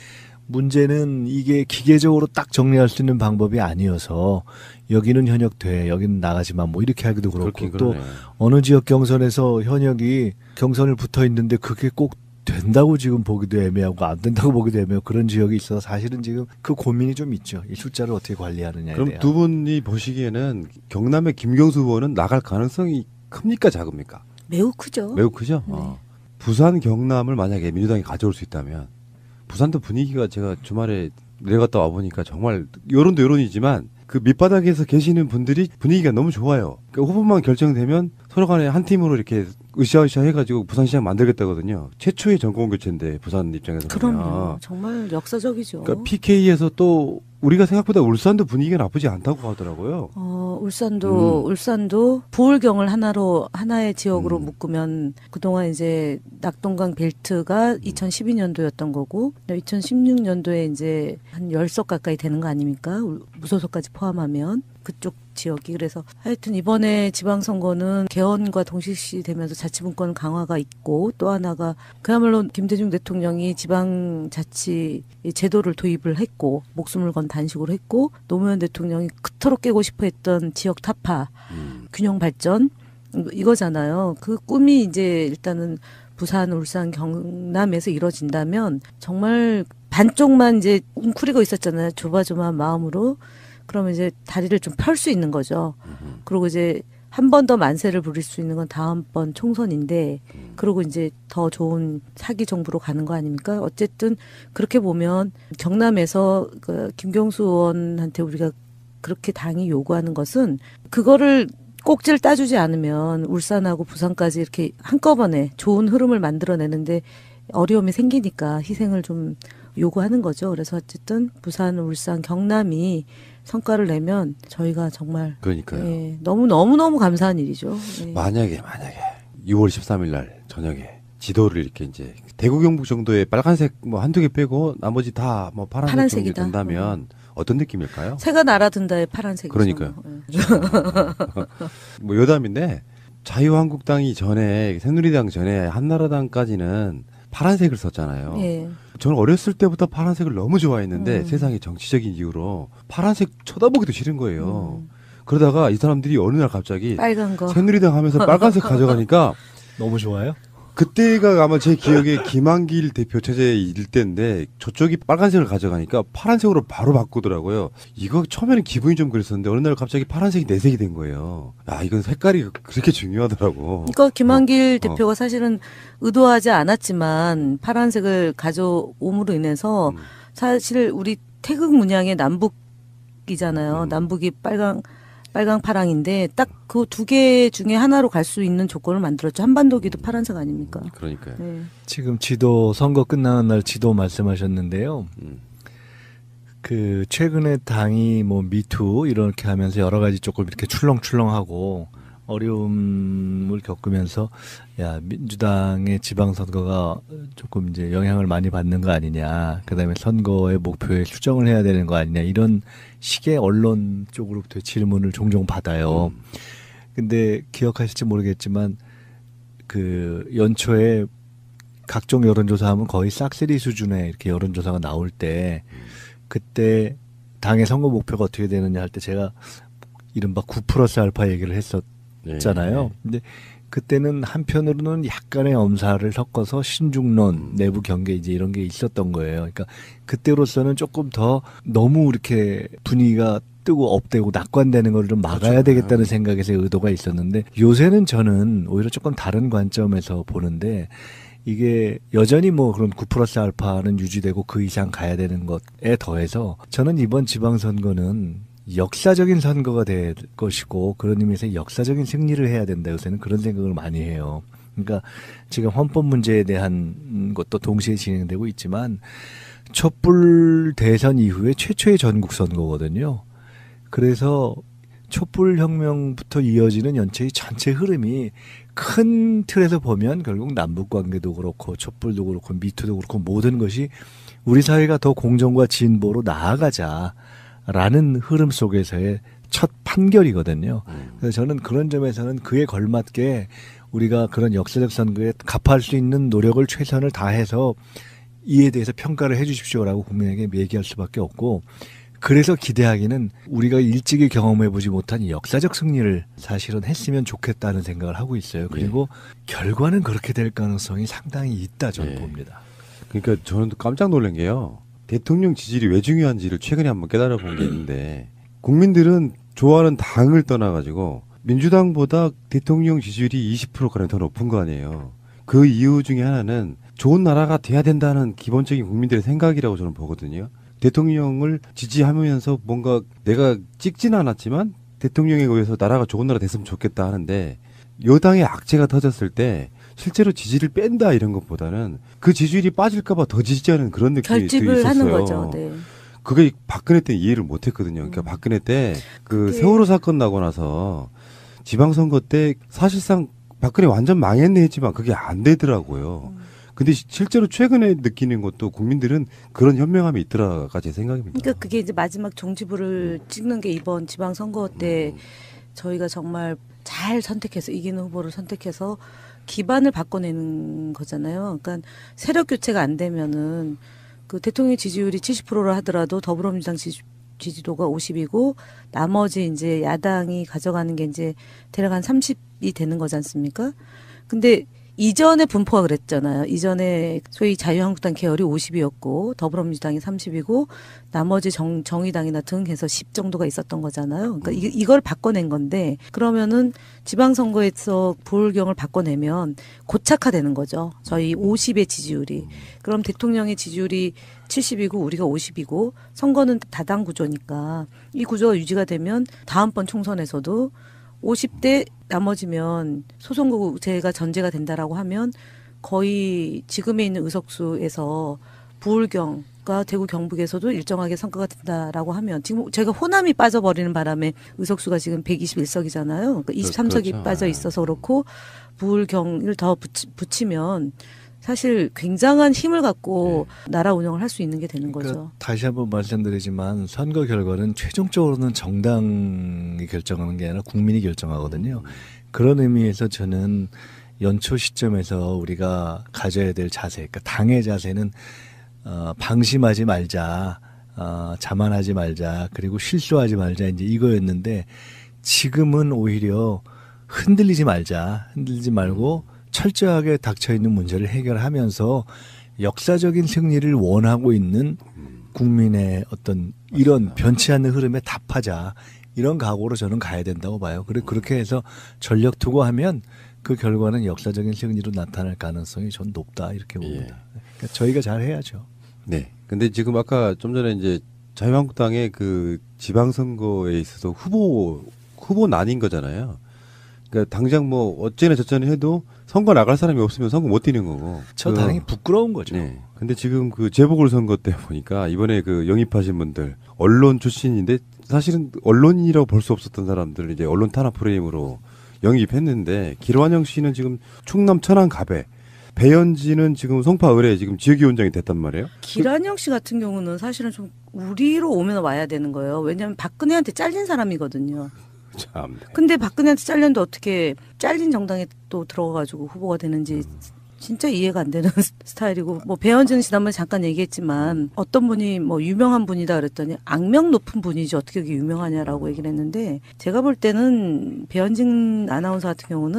문제는 이게 기계적으로 딱 정리할 수 있는 방법이 아니어서 여기는 현역 돼 여기는 나가지만 뭐 이렇게 하기도 그렇고 또 그러네. 어느 지역 경선에서 현역이 경선을 붙어 있는데 그게 꼭 된다고 지금 보기도 애매하고 안 된다고 보기도 애매하고 그런 지역이 있어서 사실은 지금 그 고민이 좀 있죠. 이 숫자를 어떻게 관리하느냐에 그럼 대한. 두 분이 보시기에는 경남의 김경수 의원은 나갈 가능성이 큽니까 작습니까? 매우 크죠. 매우 크죠. 네. 어. 부산 경남을 만약에 민주당이 가져올 수 있다면 부산도 분위기가 제가 주말에 내려갔다 와 보니까 정말 여론도 여론이지만 그 밑바닥에서 계시는 분들이 분위기가 너무 좋아요. 그러니까 후보만 결정되면 서로 간에 한 팀으로 이렇게 으쌰으쌰 해가지고 부산시장 만들겠다거든요. 최초의 정권 교체인데 부산 입장에서 보면. 그럼요. 정말 역사적이죠. 그러니까 피케이에서 또 우리가 생각보다 울산도 분위기가 나쁘지 않다고 하더라고요. 어, 울산도, 음. 울산도 부울경을 하나로, 하나의 지역으로 음. 묶으면 그동안 이제 낙동강 벨트가 이천십이 년도였던 거고, 이천십육 년도에 이제 한 열 석 가까이 되는 거 아닙니까? 울- 무소속까지 포함하면. 그쪽 지역이. 그래서 하여튼 이번에 지방선거는 개헌과 동시시되면서 자치분권 강화가 있고 또 하나가 그야말로 김대중 대통령이 지방자치 제도를 도입을 했고 목숨을 건 단식으로 했고 노무현 대통령이 그토록 깨고 싶어 했던 지역 타파 음. 균형 발전 이거잖아요. 그 꿈이 이제 일단은 부산, 울산, 경남에서 이뤄진다면 정말 반쪽만 이제 웅크리고 있었잖아요. 조마조마한 마음으로. 그러면 이제 다리를 좀 펼 수 있는 거죠. 그리고 이제 한 번 더 만세를 부릴 수 있는 건 다음번 총선인데, 그리고 이제 더 좋은 사기 정부로 가는 거 아닙니까? 어쨌든 그렇게 보면 경남에서 그 김경수 의원한테 우리가 그렇게 당이 요구하는 것은 그거를 꼭지를 따주지 않으면 울산하고 부산까지 이렇게 한꺼번에 좋은 흐름을 만들어내는데 어려움이 생기니까 희생을 좀 요구하는 거죠. 그래서 어쨌든 부산, 울산, 경남이 성과를 내면 저희가 정말 그러니까요. 예, 너무 너무 너무 감사한 일이죠. 예. 만약에 만약에 유월 십삼일 날 저녁에 지도를 이렇게 이제 대구 경북 정도의 빨간색 뭐 한두 개 빼고 나머지 다 뭐 파란색 정도 파란색이다. 된다면 어떤 느낌일까요? 새가 날아든다의 파란색이죠. 그러니까요. 예. 뭐 여담인데 자유한국당이 전에 새누리당 전에 한나라당까지는 파란색을 썼잖아요. 예. 저는 어렸을 때부터 파란색을 너무 좋아했는데 음. 세상의 정치적인 이유로 파란색 쳐다보기도 싫은 거예요. 음. 그러다가 이 사람들이 어느 날 갑자기 빨간 거. 새누리당 하면서 빨간색 가져가니까 너무 좋아요? 그때가 아마 제 기억에 김한길 대표 체제일 때인데 저쪽이 빨간색을 가져가니까 파란색으로 바로 바꾸더라고요. 이거 처음에는 기분이 좀 그랬었는데 어느 날 갑자기 파란색이 내색이 된 거예요. 아 이건 색깔이 그렇게 중요하더라고. 이거 김한길 어, 대표가 사실은 의도하지 않았지만 파란색을 가져옴으로 인해서 음. 사실 우리 태극 문양의 남북이잖아요. 음. 남북이 빨강 빨강 파랑인데 딱 그 두 개 중에 하나로 갈 수 있는 조건을 만들었죠. 한반도기도 파란색 아닙니까? 그러니까요. 네. 지금 지도 선거 끝나는 날 지도 말씀하셨는데요. 음. 그 최근에 당이 뭐 미투 이렇게 하면서 여러 가지 조금 이렇게 출렁출렁하고 어려움을 겪으면서 야 민주당의 지방선거가 조금 이제 영향을 많이 받는 거 아니냐, 그다음에 선거의 목표에 수정을 해야 되는 거 아니냐 이런 식의 언론 쪽으로부터 질문을 종종 받아요. 음. 근데 기억하실지 모르겠지만 그 연초에 각종 여론조사하면 거의 싹쓸이 수준의 이렇게 여론조사가 나올 때 그때 당의 선거 목표가 어떻게 되느냐 할 때 제가 이른바 구 플러스 알파 얘기를 했었잖아요. 네. 근데 그때는 한편으로는 약간의 엄살을 섞어서 신중론, 내부 경계 이제 이런 게 있었던 거예요. 그러니까 그때로서는 조금 더 너무 이렇게 분위기가 뜨고 업되고 낙관되는 걸 좀 막아야 그렇죠. 되겠다는 생각에서 의도가 있었는데 요새는 저는 오히려 조금 다른 관점에서 보는데 이게 여전히 뭐 그런 구 플러스 알파는 유지되고 그 이상 가야 되는 것에 더해서 저는 이번 지방선거는 역사적인 선거가 될 것이고 그런 의미에서 역사적인 승리를 해야 된다. 요새는 그런 생각을 많이 해요. 그러니까 지금 헌법 문제에 대한 것도 동시에 진행되고 있지만 촛불 대선 이후에 최초의 전국 선거거든요. 그래서 촛불 혁명부터 이어지는 연체의 전체 흐름이 큰 틀에서 보면 결국 남북 관계도 그렇고 촛불도 그렇고 미투도 그렇고 모든 것이 우리 사회가 더 공정과 진보로 나아가자라는 흐름 속에서의 첫 판결이거든요. 그래서 저는 그런 점에서는 그에 걸맞게 우리가 그런 역사적 선거에 갚을 수 있는 노력을 최선을 다해서 이에 대해서 평가를 해 주십시오라고 국민에게 얘기할 수밖에 없고 그래서 기대하기는 우리가 일찍이 경험해보지 못한 역사적 승리를 사실은 했으면 좋겠다는 생각을 하고 있어요. 그리고 예. 결과는 그렇게 될 가능성이 상당히 있다 저는 예. 봅니다. 그러니까 저는 깜짝 놀란 게요. 대통령 지지율이 왜 중요한지를 최근에 한번 깨달아 본 게 있는데 국민들은 좋아하는 당을 떠나가지고 민주당보다 대통령 지지율이 이십 퍼센트가량 더 높은 거 아니에요. 그 이유 중에 하나는 좋은 나라가 돼야 된다는 기본적인 국민들의 생각이라고 저는 보거든요. 대통령을 지지하면서 뭔가 내가 찍지는 않았지만 대통령에 의해서 나라가 좋은 나라 됐으면 좋겠다 하는데 여당의 악재가 터졌을 때 실제로 지지를 뺀다 이런 것보다는 그 지지율이 빠질까봐 더 지지하는 그런 느낌이 결집을 있었어요. 하는 거죠. 네. 그게 박근혜 때 이해를 못했거든요. 그러니까 음. 박근혜 때 그 그게... 세월호 사건 나고 나서 지방선거 때 사실상 박근혜 완전 망했네 했지만 그게 안 되더라고요. 음. 근데 실제로 최근에 느끼는 것도 국민들은 그런 현명함이 있더라가 제 생각입니다. 그러니까 그게 이제 마지막 종지부를 찍는 게 이번 지방선거 때 음. 저희가 정말 잘 선택해서 이기는 후보를 선택해서 기반을 바꿔내는 거잖아요. 그러니까 세력 교체가 안 되면은 그 대통령 지지율이 칠십 퍼센트를 하더라도 더불어민주당 지지, 지지도가 오십이고 나머지 이제 야당이 가져가는 게 이제 대략 한 삼십이 되는 거지 않습니까? 근데 이전에 분포가 그랬잖아요. 이전에 소위 자유한국당 계열이 오십이었고 더불어민주당이 삼십이고 나머지 정, 정의당이나 등 해서 십 정도가 있었던 거잖아요. 그러니까 이, 이걸 바꿔낸 건데 그러면은 지방선거에서 부울경을 바꿔내면 고착화되는 거죠. 저희 오십의 지지율이. 그럼 대통령의 지지율이 칠십이고 우리가 오십이고 선거는 다당 구조니까 이 구조가 유지가 되면 다음번 총선에서도 오십 대 나머지면 소선거제가 전제가 된다라고 하면 거의 지금에 있는 의석수에서 부울경과 대구 경북에서도 일정하게 성과가 된다라고 하면 지금 제가 호남이 빠져버리는 바람에 의석수가 지금 백이십일 석이잖아요. 그러니까 이십삼 석이 그렇죠. 빠져 있어서 그렇고 부울경을 더 붙이, 붙이면 사실 굉장한 힘을 갖고 네. 나라 운영을 할 수 있는 게 되는 그러니까 거죠. 다시 한번 말씀드리지만 선거 결과는 최종적으로는 정당이 결정하는 게 아니라 국민이 결정하거든요. 그런 의미에서 저는 연초 시점에서 우리가 가져야 될 자세, 그러니까 당의 자세는 어, 방심하지 말자, 어, 자만하지 말자, 그리고 실수하지 말자 이제 이거였는데 지금은 오히려 흔들리지 말자, 흔들리지 말고 철저하게 닥쳐있는 문제를 해결하면서 역사적인 승리를 원하고 있는 국민의 어떤 이런 변치 않는 흐름에 답하자 이런 각오로 저는 가야 된다고 봐요. 그래 그렇게 해서 전력 투구하면 그 결과는 역사적인 승리로 나타날 가능성이 전 높다 이렇게 봅니다. 예. 그러니까 저희가 잘 해야죠. 네. 근데 지금 아까 좀 전에 이제 자유한국당의 그 지방선거에 있어서 후보 후보 난인 거잖아요. 그러니까 당장 뭐 어째나 저째나 해도 선거 나갈 사람이 없으면 선거 못 뛰는 거고. 저 그, 당연히 부끄러운 거죠. 네. 근데 지금 그 재보궐선거 때 보니까 이번에 그 영입하신 분들 언론 출신인데 사실은 언론이라고 볼 수 없었던 사람들 이제 언론 탄압 프레임으로 영입했는데 길환영 씨는 지금 충남 천안 갑에 배현진은 지금 송파 을에 지금 지역위원장이 됐단 말이에요. 길환영 씨 같은 경우는 사실은 좀 우리로 오면 와야 되는 거예요. 왜냐하면 박근혜한테 잘린 사람이거든요. 참. 근데 박근혜한테 잘렸는데 어떻게 잘린 정당에 또 들어가가지고 후보가 되는지 진짜 이해가 안 되는 스타일이고 뭐 배현진 지난번에 잠깐 얘기했지만 어떤 분이 뭐 유명한 분이다 그랬더니 악명 높은 분이지 어떻게 그게 유명하냐라고 얘기를 했는데 제가 볼 때는 배현진 아나운서 같은 경우는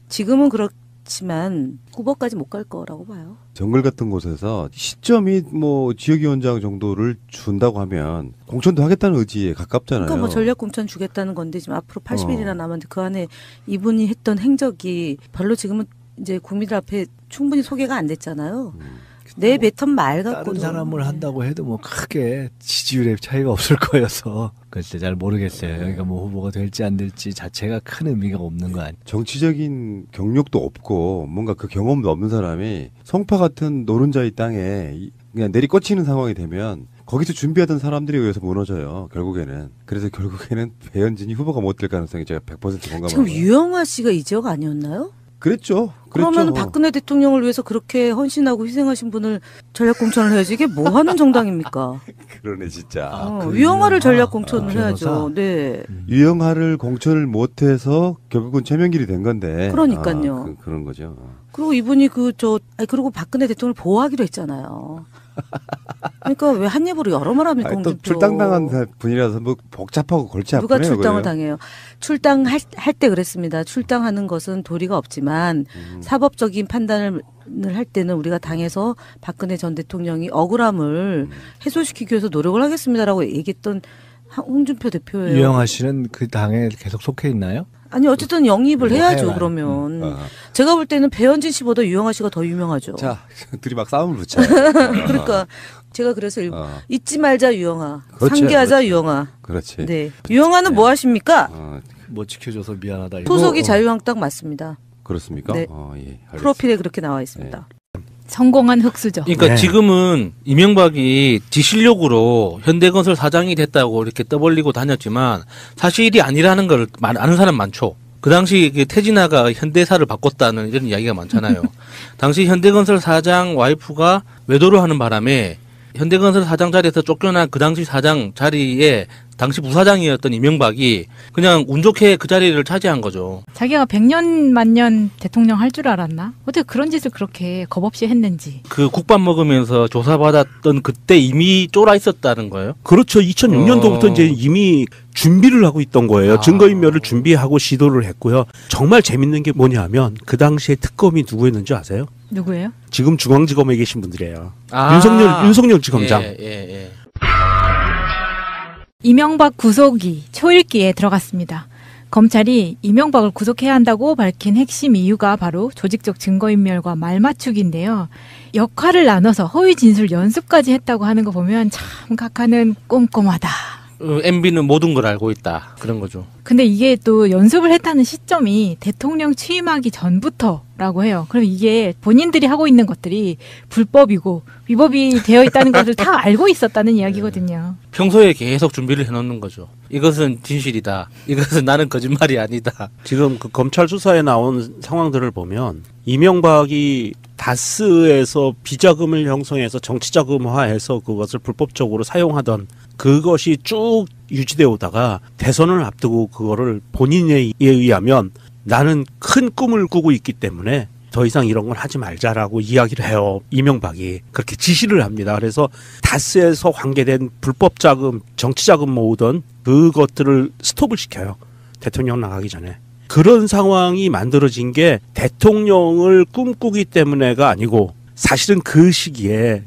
지금은 그렇지만 후보까지 못 갈 거라고 봐요. 정글 같은 곳에서 시점이 뭐 지역위원장 정도를 준다고 하면 공천도 하겠다는 의지에 가깝잖아요. 그러니까 뭐 전략 공천 주겠다는 건데 지금 앞으로 팔십 일이나 어. 남았는데 그 안에 이분이 했던 행적이 별로 지금은 이제 국민들 앞에 충분히 소개가 안 됐잖아요. 음. 내 뱉은 말 다른 갖고도 사람을 한다고 해도 뭐 크게 지지율의 차이가 없을 거여서 글쎄 잘 모르겠어요. 여기가 뭐 후보가 될지 안 될지 자체가 큰 의미가 없는 거 아니에요. 정치적인 경력도 없고 뭔가 그 경험도 없는 사람이 송파 같은 노른자의 땅에 이- 그냥 내리꽂히는 상황이 되면 거기서 준비하던 사람들에 의해서 무너져요. 결국에는. 그래서 결국에는 배현진이 후보가 못 될 가능성이 제가 백 퍼센트 지금 공감합니다. 유영아 씨가 이 지역 아니었나요? 그랬죠. 그랬죠. 그러면 박근혜 대통령을 위해서 그렇게 헌신하고 희생하신 분을 전략 공천을 해야지 이게 뭐 하는 정당입니까? 그러네 진짜. 어, 그 유영아를 유영아. 전략 공천을 아, 해야죠. 변호사? 네. 유영하를 공천을 못해서 결국은 최명길이 된 건데. 그러니까요. 아, 그, 그런 거죠. 그리고 이분이 그 저 아니 그리고 박근혜 대통령을 보호하기로 했잖아요. 그러니까 왜 한 입으로 여러 말 합니까? 아니, 또 홍준표. 출당당한 사- 분이라서 뭐 복잡하고 골치 아프네요. 누가 출당을 그래요. 당해요? 출당할 할 때 그랬습니다. 출당하는 것은 도리가 없지만 음. 사법적인 판단을 할 때는 우리가 당에서 박근혜 전 대통령이 억울함을 음. 해소시키기 위해서 노력을 하겠습니다라고 얘기했던 하- 홍준표 대표예요. 유영아 씨는 그 당에 계속 속해 있나요? 아니 어쨌든 영입을 뭐 해야죠. 해봐요. 그러면 아. 제가 볼 때는 배현진 씨보다 유영아 씨가 더 유명하죠. 자, 둘이 막 싸움을 붙여요. 그러니까 제가 그래서 일- 어, 잊지 말자 유영아, 그렇지, 상기하자 그렇지. 유영아. 그렇지. 네, 유영아는 뭐 하십니까? 어, 뭐 지켜줘서 미안하다. 이거. 소속이 어. 자유한국당 맞습니다. 그렇습니까? 네. 어, 예, 알겠습니다. 프로필에 그렇게 나와 있습니다. 성공한 흑수저. 그러니까 네. 지금은 이명박이 지 실력으로 현대건설 사장이 됐다고 이렇게 떠벌리고 다녔지만 사실이 아니라는 걸 말- 아는 사람 많죠. 그 당시 그 태진아가 현대사를 바꿨다는 이런 이야기가 많잖아요. 당시 현대건설 사장 와이프가 외도를 하는 바람에 현대건설 사장 자리에서 쫓겨난 그 당시 사장 자리에 당시 부사장이었던 이명박이 그냥 운 좋게 그 자리를 차지한 거죠. 자기가 백년 만년 대통령 할 줄 알았나? 어떻게 그런 짓을 그렇게 겁없이 했는지. 그 국밥 먹으면서 조사받았던 그때 이미 쫄아 있었다는 거예요. 그렇죠. 이천육 년도부터 어. 이제 이미 준비를 하고 있던 거예요. 아. 증거인멸을 준비하고 시도를 했고요. 정말 재밌는 게 뭐냐면 그 당시에 특검이 누구였는지 아세요? 누구예요? 지금 중앙지검에 계신 분들이에요. 아. 윤석열 윤석열 지검장. 예, 예, 예. 이명박 구속이 초읽기에 들어갔습니다. 검찰이 이명박을 구속해야 한다고 밝힌 핵심 이유가 바로 조직적 증거인멸과 말맞추기인데요. 역할을 나눠서 허위 진술 연습까지 했다고 하는 거 보면 참 각하는 꼼꼼하다. 어, 엠비는 모든 걸 알고 있다. 그런 거죠. 근데 이게 또 연습을 했다는 시점이 대통령 취임하기 전부터라고 해요. 그럼 이게 본인들이 하고 있는 것들이 불법이고 위법이 되어 있다는 것을 다 알고 있었다는 이야기거든요. 평소에 계속 준비를 해놓는 거죠. 이것은 진실이다. 이것은 나는 거짓말이 아니다. 지금 그 검찰 수사에 나온 상황들을 보면 이명박이 다스에서 비자금을 형성해서 정치자금화해서 그것을 불법적으로 사용하던 그것이 쭉 유지되어 오다가 대선을 앞두고 그거를 본인에 의하면 나는 큰 꿈을 꾸고 있기 때문에 더 이상 이런 건 하지 말자라고 이야기를 해요. 이명박이 그렇게 지시를 합니다. 그래서 다스에서 관계된 불법 자금, 정치 자금 모으던 그것들을 스톱을 시켜요. 대통령 나가기 전에. 그런 상황이 만들어진 게 대통령을 꿈꾸기 때문에가 아니고 사실은 그 시기에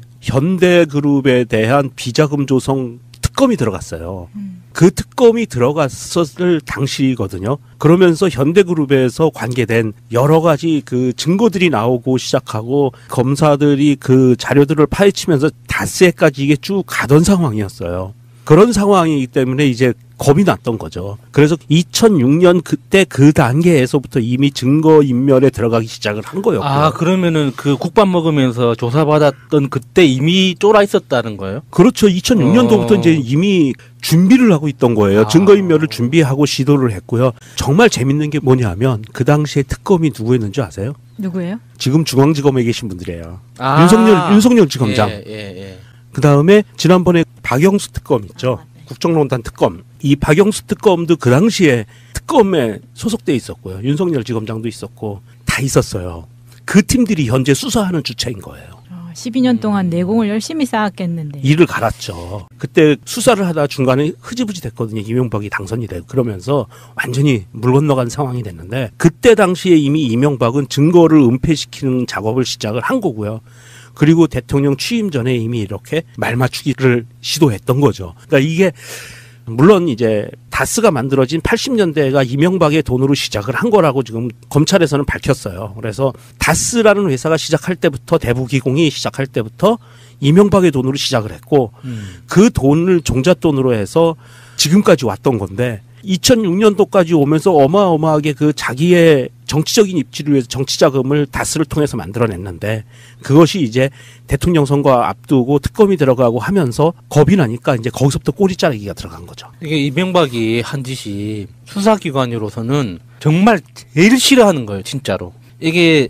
현대그룹에 대한 비자금 조성 특검이 들어갔어요. 그 특검이 들어갔었을 당시거든요. 그러면서 현대그룹에서 관계된 여러 가지 그 증거들이 나오고 시작하고 검사들이 그 자료들을 파헤치면서 다스에까지 이게 쭉 가던 상황이었어요. 그런 상황이기 때문에 이제 겁이 났던 거죠. 그래서 이천육 년 그때 그 단계에서부터 이미 증거인멸에 들어가기 시작을 한 거였고요. 아, 그러면은 그 국밥 먹으면서 조사받았던 그때 이미 쫄아 있었다는 거예요? 그렇죠. 이천육 년도부터 어. 이제 이미 준비를 하고 있던 거예요. 아. 증거인멸을 준비하고 시도를 했고요. 정말 재밌는 게 뭐냐면 그 당시에 특검이 누구였는지 아세요? 누구예요? 지금 중앙지검에 계신 분들이에요. 아. 윤석열 윤석열 지검장. 예, 예, 예. 그 다음에 지난번에 박영수 특검 있죠. 국정농단 특검. 이 박영수 특검도 그 당시에 특검에 소속돼 있었고요. 윤석열 지검장도 있었고 다 있었어요. 그 팀들이 현재 수사하는 주체인 거예요. 어, 십이 년 동안 내공을 열심히 쌓았겠는데. 이를 갈았죠. 그때 수사를 하다 중간에 흐지부지 됐거든요. 이명박이 당선이 되고 그러면서 완전히 물 건너간 상황이 됐는데 그때 당시에 이미 이명박은 증거를 은폐시키는 작업을 시작을 한 거고요. 그리고 대통령 취임 전에 이미 이렇게 말 맞추기를 시도했던 거죠. 그러니까 이게 물론 이제 다스가 만들어진 팔십 년대가 이명박의 돈으로 시작을 한 거라고 지금 검찰에서는 밝혔어요. 그래서 다스라는 회사가 시작할 때부터 대부기공이 시작할 때부터 이명박의 돈으로 시작을 했고 음. 그 돈을 종잣돈으로 해서 지금까지 왔던 건데 이천육 년도까지 오면서 어마어마하게 그 자기의 정치적인 입지를 위해서 정치 자금을 다스를 통해서 만들어냈는데 그것이 이제 대통령 선거 앞두고 특검이 들어가고 하면서 겁이 나니까 이제 거기서부터 꼬리 자르기가 들어간 거죠. 이게 이명박이 한 짓이 수사기관으로서는 정말 제일 싫어하는 거예요, 진짜로. 이게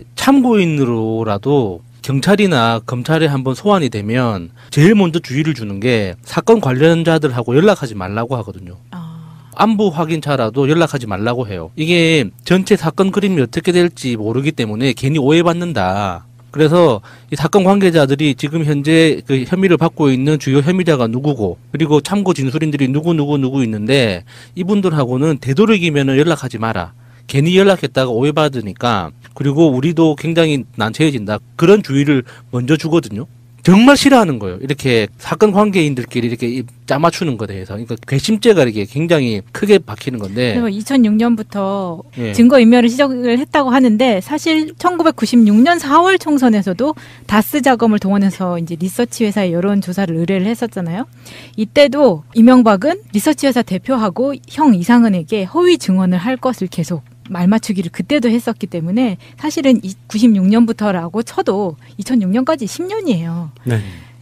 참고인으로라도 경찰이나 검찰에 한번 소환이 되면 제일 먼저 주의를 주는 게 사건 관련자들하고 연락하지 말라고 하거든요. 아. 안부 확인차라도 연락하지 말라고 해요. 이게 전체 사건 그림이 어떻게 될지 모르기 때문에 괜히 오해받는다. 그래서 이 사건 관계자들이 지금 현재 그 혐의를 받고 있는 주요 혐의자가 누구고 그리고 참고 진술인들이 누구 누구 누구 있는데 이분들하고는 되도록이면 연락하지 마라. 괜히 연락했다가 오해받으니까 그리고 우리도 굉장히 난처해진다. 그런 주의를 먼저 주거든요. 정말 싫어하는 거예요. 이렇게 사건 관계인들끼리 이렇게 짜맞추는 것에 대해서. 그러니까 괘씸죄가 이렇게 굉장히 크게 박히는 건데. 그리고 이천육 년부터 예. 증거인멸을 시작을 했다고 하는데 사실 천구백구십육 년 사월 총선에서도 다스 자금을 동원해서 이제 리서치 회사에 여론조사를 의뢰를 했었잖아요. 이때도 이명박은 리서치 회사 대표하고 형 이상은에게 허위 증언을 할 것을 계속 말 맞추기를 그때도 했었기 때문에 사실은 구십육 년부터라고 쳐도 이천육 년까지 십 년이에요. 네.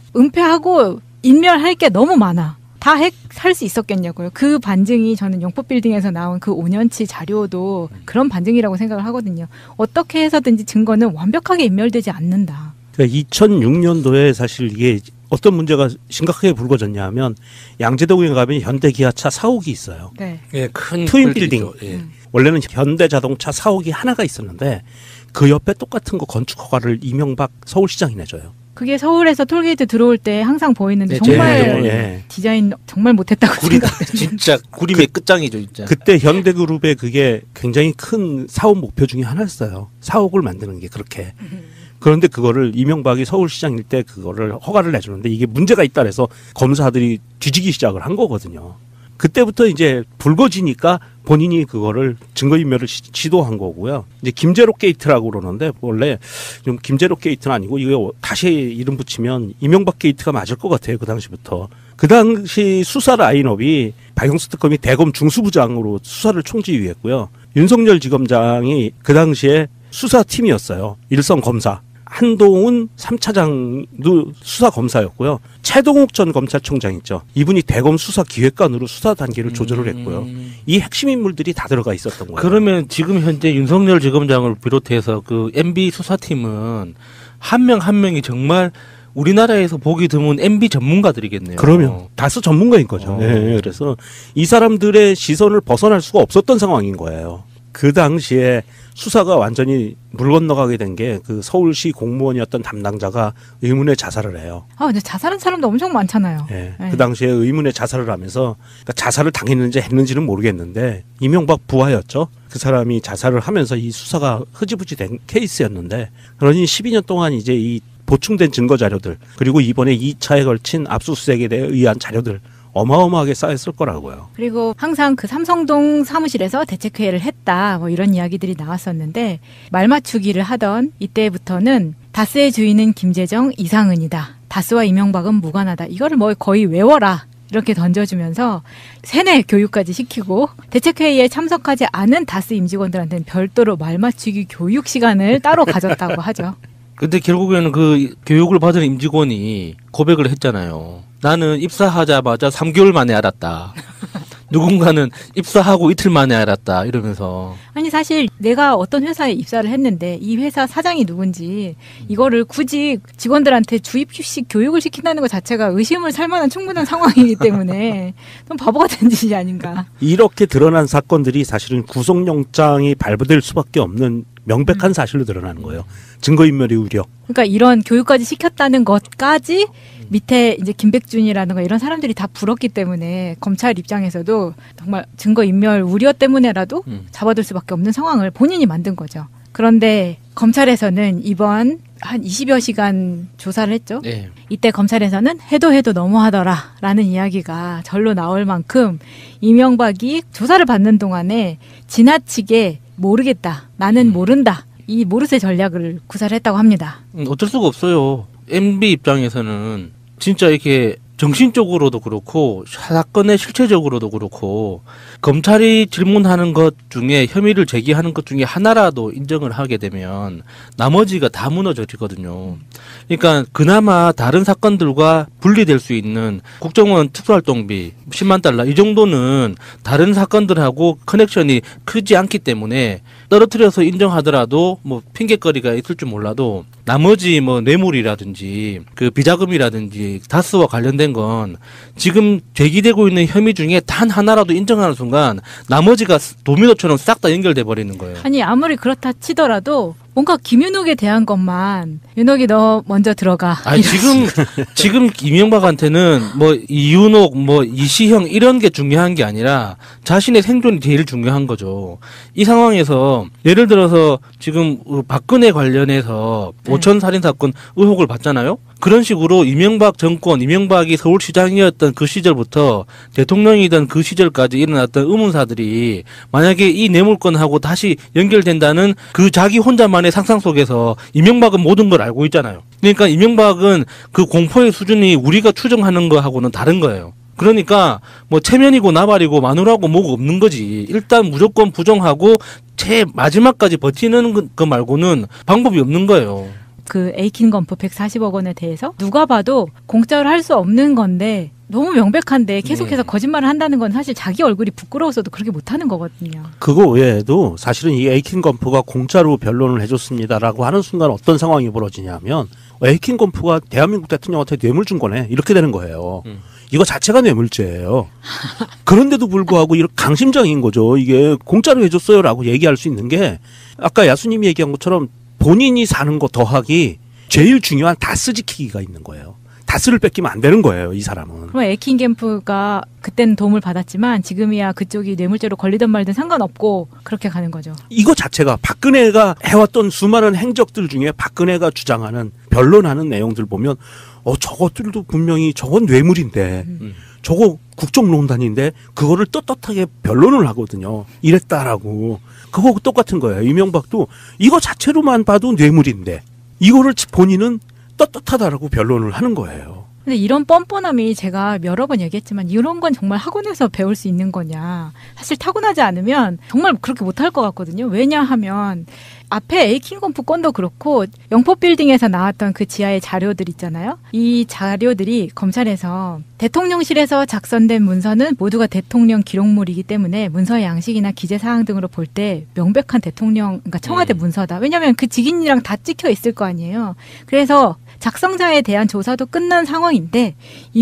은폐하고 인멸할 게 너무 많아. 다 할 수 있었겠냐고요. 그 반증이 저는 영포빌딩에서 나온 그 오 년치 자료도 그런 반증이라고 생각을 하거든요. 어떻게 해서든지 증거는 완벽하게 인멸되지 않는다. 그러니까 이천육 년도에 사실 이게 어떤 문제가 심각하게 불거졌냐 하면 양재동에 가면 현대기아차 사옥이 있어요. 네. 예, 큰 트윈 빌딩. 예. 음. 원래는 현대자동차 사옥이 하나가 있었는데 그 옆에 똑같은 거 건축 허가를 이명박 서울시장이 내줘요. 그게 서울에서 톨게이트 들어올 때 항상 보이는데 네, 정말 예, 예. 디자인 정말 못했다고 구리, 생각해요. 진짜 구림의 그, 끝장이죠, 진짜. 그때 현대그룹의 그게 굉장히 큰 사업 목표 중에 하나였어요. 사옥을 만드는 게 그렇게. 그런데 그거를 이명박이 서울시장일 때 그거를 허가를 내주는데 이게 문제가 있다 그래서 검사들이 뒤지기 시작을 한 거거든요. 그때부터 이제 불거지니까 본인이 그거를 증거인멸을 시, 시도한 거고요. 이제 김제로 게이트라고 그러는데 원래 좀 김제로 게이트는 아니고 이거 다시 이름 붙이면 이명박 게이트가 맞을 것 같아요. 그 당시부터. 그 당시 수사 라인업이 박영수 특검이 대검 중수부장으로 수사를 총지휘했고요. 윤석열 지검장이 그 당시에 수사팀이었어요. 일선 검사. 한동훈 삼 차장도 수사검사였고요. 최동욱 전 검찰총장 있죠. 이분이 대검 수사기획관으로 수사 단계를 조절을 했고요. 이 핵심 인물들이 다 들어가 있었던 거예요. 그러면 지금 현재 윤석열 지검장을 비롯해서 그 엠비 수사팀은 한 명 한 명이 정말 우리나라에서 보기 드문 엠비 전문가들이겠네요. 그러면 다스 전문가인 거죠. 어. 네, 그래서 이 사람들의 시선을 벗어날 수가 없었던 상황인 거예요. 그 당시에 수사가 완전히 물 건너가게 된 게 그 서울시 공무원이었던 담당자가 의문의 자살을 해요. 아, 근데 자살한 사람도 엄청 많잖아요. 네, 네. 그 당시에 의문의 자살을 하면서 그러니까 자살을 당했는지 했는지는 모르겠는데 이명박 부하였죠. 그 사람이 자살을 하면서 이 수사가 흐지부지 된 케이스였는데 그러니 십이 년 동안 이제 이 보충된 증거 자료들 그리고 이번에 이 차에 걸친 압수수색에 대해 의한 자료들 어마어마하게 쌓였을 거라고요. 그리고 항상 그 삼성동 사무실에서 대책회의를 했다 뭐 이런 이야기들이 나왔었는데 말 맞추기를 하던 이때부터는 다스의 주인은 김재정, 이상은이다. 다스와 이명박은 무관하다. 이거를 뭐 거의 외워라. 이렇게 던져주면서 세뇌 교육까지 시키고 대책회의에 참석하지 않은 다스 임직원들한테는 별도로 말 맞추기 교육 시간을 따로 가졌다고 하죠. 근데 결국에는 그 교육을 받은 임직원이 고백을 했잖아요. 나는 입사하자마자 삼 개월 만에 알았다. 누군가는 입사하고 이틀 만에 알았다 이러면서. 아니 사실 내가 어떤 회사에 입사를 했는데 이 회사 사장이 누군지 이거를 굳이 직원들한테 주입식 교육을 시킨다는 것 자체가 의심을 살 만한 충분한 상황이기 때문에 좀 바보 같은 짓이 아닌가. 이렇게 드러난 사건들이 사실은 구속영장이 발부될 수밖에 없는 명백한 사실로 드러나는 거예요. 증거인멸의 우려. 그러니까 이런 교육까지 시켰다는 것까지 밑에 이제 김백준이라든가 이런 사람들이 다 불었기 때문에 검찰 입장에서도 정말 증거인멸 우려 때문에라도 음. 잡아둘 수밖에 없는 상황을 본인이 만든 거죠. 그런데 검찰에서는 이번 한 이십여 시간 조사를 했죠. 네. 이때 검찰에서는 해도 해도 너무하더라 라는 이야기가 절로 나올 만큼 이명박이 조사를 받는 동안에 지나치게 모르겠다, 나는 모른다, 이 모르쇠 전략을 구사를 했다고 합니다. 음, 어쩔 수가 없어요. 엠비 입장에서는 진짜 이렇게 정신적으로도 그렇고 사건의 실체적으로도 그렇고 검찰이 질문하는 것 중에 혐의를 제기하는 것 중에 하나라도 인정을 하게 되면 나머지가 다 무너져지거든요. 그러니까 그나마 다른 사건들과 분리될 수 있는 국정원 특수활동비 십만 달러 이 정도는 다른 사건들하고 커넥션이 크지 않기 때문에 떨어뜨려서 인정하더라도 뭐 핑계거리가 있을 줄 몰라도 나머지 뭐 뇌물이라든지 그 비자금이라든지 다스와 관련된 건 지금 제기되고 있는 혐의 중에 단 하나라도 인정하는 순간 나머지가 도미노처럼 싹 다 연결돼 버리는 거예요. 아니 아무리 그렇다 치더라도 뭔가 김윤옥에 대한 것만 윤옥이 너 먼저 들어가. 아니 지금 지금 이명박한테는 뭐 이윤옥 뭐 이시형 이런 게 중요한 게 아니라 자신의 생존이 제일 중요한 거죠. 이 상황에서 예를 들어서 지금 박근혜 관련해서 네. 오천 살인 사건 의혹을 받잖아요. 그런 식으로 이명박 정권, 이명박이 서울시장이었던 그 시절부터 대통령이던 그 시절까지 일어났던 의문사들이 만약에 이 뇌물건하고 다시 연결된다는 그 자기 혼자만의 상상 속에서 이명박은 모든 걸 알고 있잖아요. 그러니까 이명박은 그 공포의 수준이 우리가 추정하는 거하고는 다른 거예요. 그러니까 뭐 체면이고 나발이고 마누라고 뭐가 없는 거지. 일단 무조건 부정하고 제 마지막까지 버티는 거 말고는 방법이 없는 거예요. 그 에이킨 건프 백사십억 원에 대해서 누가 봐도 공짜로 할 수 없는 건데 너무 명백한데 계속해서 네. 거짓말을 한다는 건 사실 자기 얼굴이 부끄러워서도 그렇게 못하는 거거든요. 그거 외에도 사실은 이 에이킨 건프가 공짜로 변론을 해줬습니다라고 하는 순간 어떤 상황이 벌어지냐면 에이킨 건프가 대한민국 대통령한테 뇌물 준 거네 이렇게 되는 거예요. 음. 이거 자체가 뇌물죄예요. 그런데도 불구하고 이렇게 강심장인 거죠. 이게 공짜로 해줬어요라고 얘기할 수 있는 게 아까 야수님이 얘기한 것처럼 본인이 사는 거 더하기 제일 중요한 다스 지키기가 있는 거예요. 다스를 뺏기면 안 되는 거예요, 이 사람은. 그럼 에이킨 캠프가 그때는 도움을 받았지만 지금이야 그쪽이 뇌물죄로 걸리든 말든 상관없고 그렇게 가는 거죠. 이거 자체가 박근혜가 해왔던 수많은 행적들 중에 박근혜가 주장하는 변론하는 내용들 보면 어 저것들도 분명히 저건 뇌물인데 음. 저거 국정농단인데 그거를 떳떳하게 변론을 하거든요. 이랬다라고. 그거 똑같은 거예요. 이명박도 이거 자체로만 봐도 뇌물인데 이거를 본인은 떳떳하다라고 변론을 하는 거예요. 근데 이런 뻔뻔함이 제가 여러 번 얘기했지만 이런 건 정말 학원에서 배울 수 있는 거냐. 사실 타고나지 않으면 정말 그렇게 못할 것 같거든요. 왜냐하면 앞에 에이킨 건프 건도 그렇고 영포빌딩에서 나왔던 그 지하의 자료들 있잖아요. 이 자료들이 검찰에서 대통령실에서 작성된 문서는 모두가 대통령 기록물이기 때문에 문서의 양식이나 기재사항 등으로 볼 때 명백한 대통령, 그러니까 청와대 문서다. 왜냐하면 그 직인이랑 다 찍혀 있을 거 아니에요. 그래서 작성자에 대한 조사도 끝난 상황인데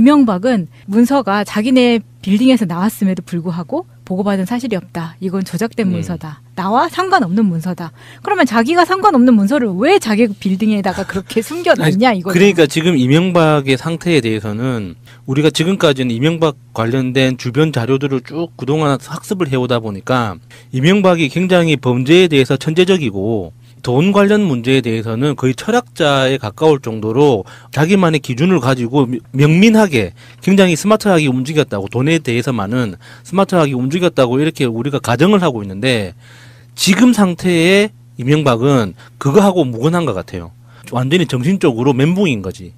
이명박은 문서가 자기네 빌딩에서 나왔음에도 불구하고 보고받은 사실이 없다. 이건 조작된 음. 문서다. 나와 상관없는 문서다. 그러면 자기가 상관없는 문서를 왜 자기 빌딩에다가 그렇게 숨겨놨냐 이거죠. 그러니까 지금 이명박의 상태에 대해서는 우리가 지금까지는 이명박 관련된 주변 자료들을 쭉 그동안 학습을 해오다 보니까 이명박이 굉장히 범죄에 대해서 천재적이고 돈 관련 문제에 대해서는 거의 철학자에 가까울 정도로 자기만의 기준을 가지고 명민하게 굉장히 스마트하게 움직였다고, 돈에 대해서만은 스마트하게 움직였다고 이렇게 우리가 가정을 하고 있는데 지금 상태의 이명박은 그거하고 무관한 것 같아요. 완전히 정신적으로 멘붕인 거지.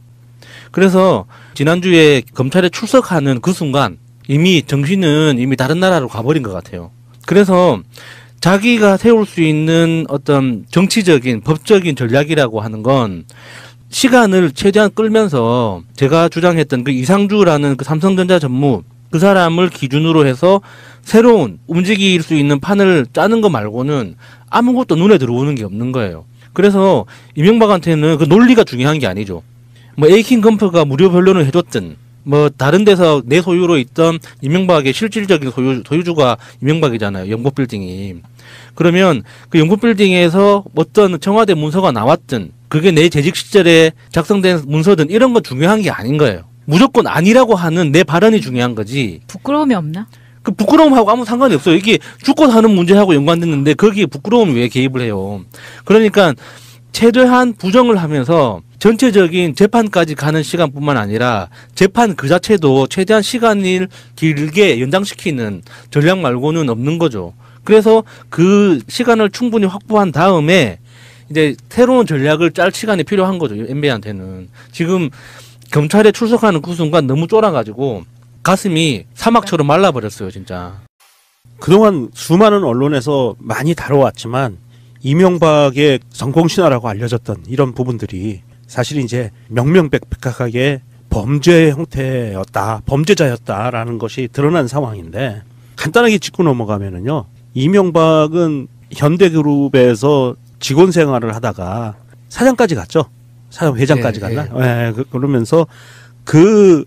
그래서 지난주에 검찰에 출석하는 그 순간 이미 정신은 이미 다른 나라로 가버린 것 같아요. 그래서 자기가 세울 수 있는 어떤 정치적인 법적인 전략이라고 하는 건 시간을 최대한 끌면서 제가 주장했던 그 이상주라는 그 삼성전자 전무 그 사람을 기준으로 해서 새로운 움직일 수 있는 판을 짜는 거 말고는 아무것도 눈에 들어오는 게 없는 거예요. 그래서 이명박한테는 그 논리가 중요한 게 아니죠. 뭐 에이킹 검프가 무료 변론을 해줬든 뭐 다른 데서 내 소유로 있던 이명박의 실질적인 소유, 소유주가 이명박이잖아요. 영국빌딩이. 그러면 그 영국빌딩에서 어떤 청와대 문서가 나왔든 그게 내 재직 시절에 작성된 문서든 이런 건 중요한 게 아닌 거예요. 무조건 아니라고 하는 내 발언이 중요한 거지. 부끄러움이 없나? 그 부끄러움하고 아무 상관이 없어요. 이게 죽고 사는 문제하고 연관됐는데 거기에 부끄러움이 왜 개입을 해요. 그러니까 최대한 부정을 하면서 전체적인 재판까지 가는 시간뿐만 아니라 재판 그 자체도 최대한 시간을 길게 연장시키는 전략 말고는 없는 거죠. 그래서 그 시간을 충분히 확보한 다음에 이제 새로운 전략을 짤 시간이 필요한 거죠. 엠비한테는. 지금 검찰에 출석하는 그 순간 너무 쫄아가지고 가슴이 사막처럼 말라버렸어요, 진짜. 그동안 수많은 언론에서 많이 다뤄왔지만 이명박의 성공신화라고 알려졌던 이런 부분들이 사실 이제 명명백백하게 범죄 형태였다, 범죄자였다라는 것이 드러난 상황인데 간단하게 짚고 넘어가면은요, 이명박은 현대그룹에서 직원 생활을 하다가 사장까지 갔죠. 사장 회장까지 네, 갔나? 네. 네, 그러면서 그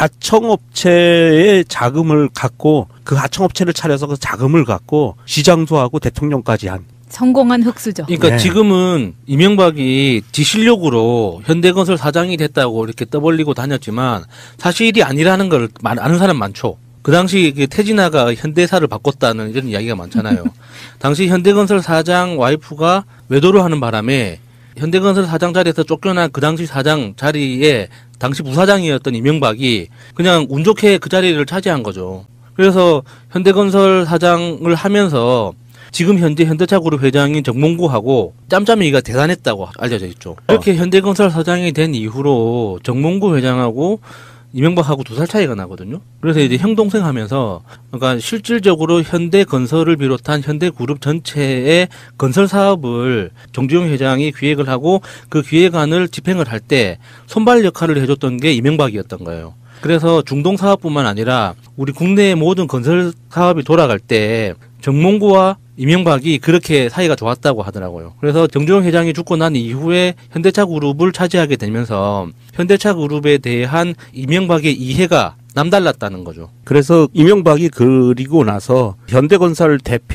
하청업체의 자금을 갖고 그 하청업체를 차려서 그 자금을 갖고 시장도 하고 대통령까지 한 성공한 흑수저. 그러니까 네. 지금은 이명박이 지 실력으로 현대건설 사장이 됐다고 이렇게 떠벌리고 다녔지만 사실이 아니라는 걸 아는 사람 많죠. 그 당시 태진아가 현대사를 바꿨다는 이런 이야기가 많잖아요. 당시 현대건설 사장 와이프가 외도를 하는 바람에 현대건설 사장 자리에서 쫓겨난 그 당시 사장 자리에 당시 부사장이었던 이명박이 그냥 운 좋게 그 자리를 차지한 거죠. 그래서 현대건설 사장을 하면서 지금 현재 현대차그룹 회장인 정몽구하고 짬짬이가 대단했다고 알려져 있죠. 이렇게 현대건설 사장이 된 이후로 정몽구 회장하고 이명박하고 두 살 차이가 나거든요. 그래서 이제 형동생 하면서, 그러니까 실질적으로 현대건설을 비롯한 현대그룹 전체의 건설 사업을 정주영 회장이 기획을 하고 그 기획안을 집행을 할 때 손발 역할을 해줬던 게 이명박이었던 거예요. 그래서 중동 사업뿐만 아니라 우리 국내의 모든 건설 사업이 돌아갈 때 정몽구와 이명박이 그렇게 사이가 좋았다고 하더라고요. 그래서 정주영 회장이 죽고 난 이후에 현대차 그룹을 차지하게 되면서 현대차 그룹에 대한 이명박의 이해가 남달랐다는 거죠. 그래서 이명박이 그리고 나서 현대건설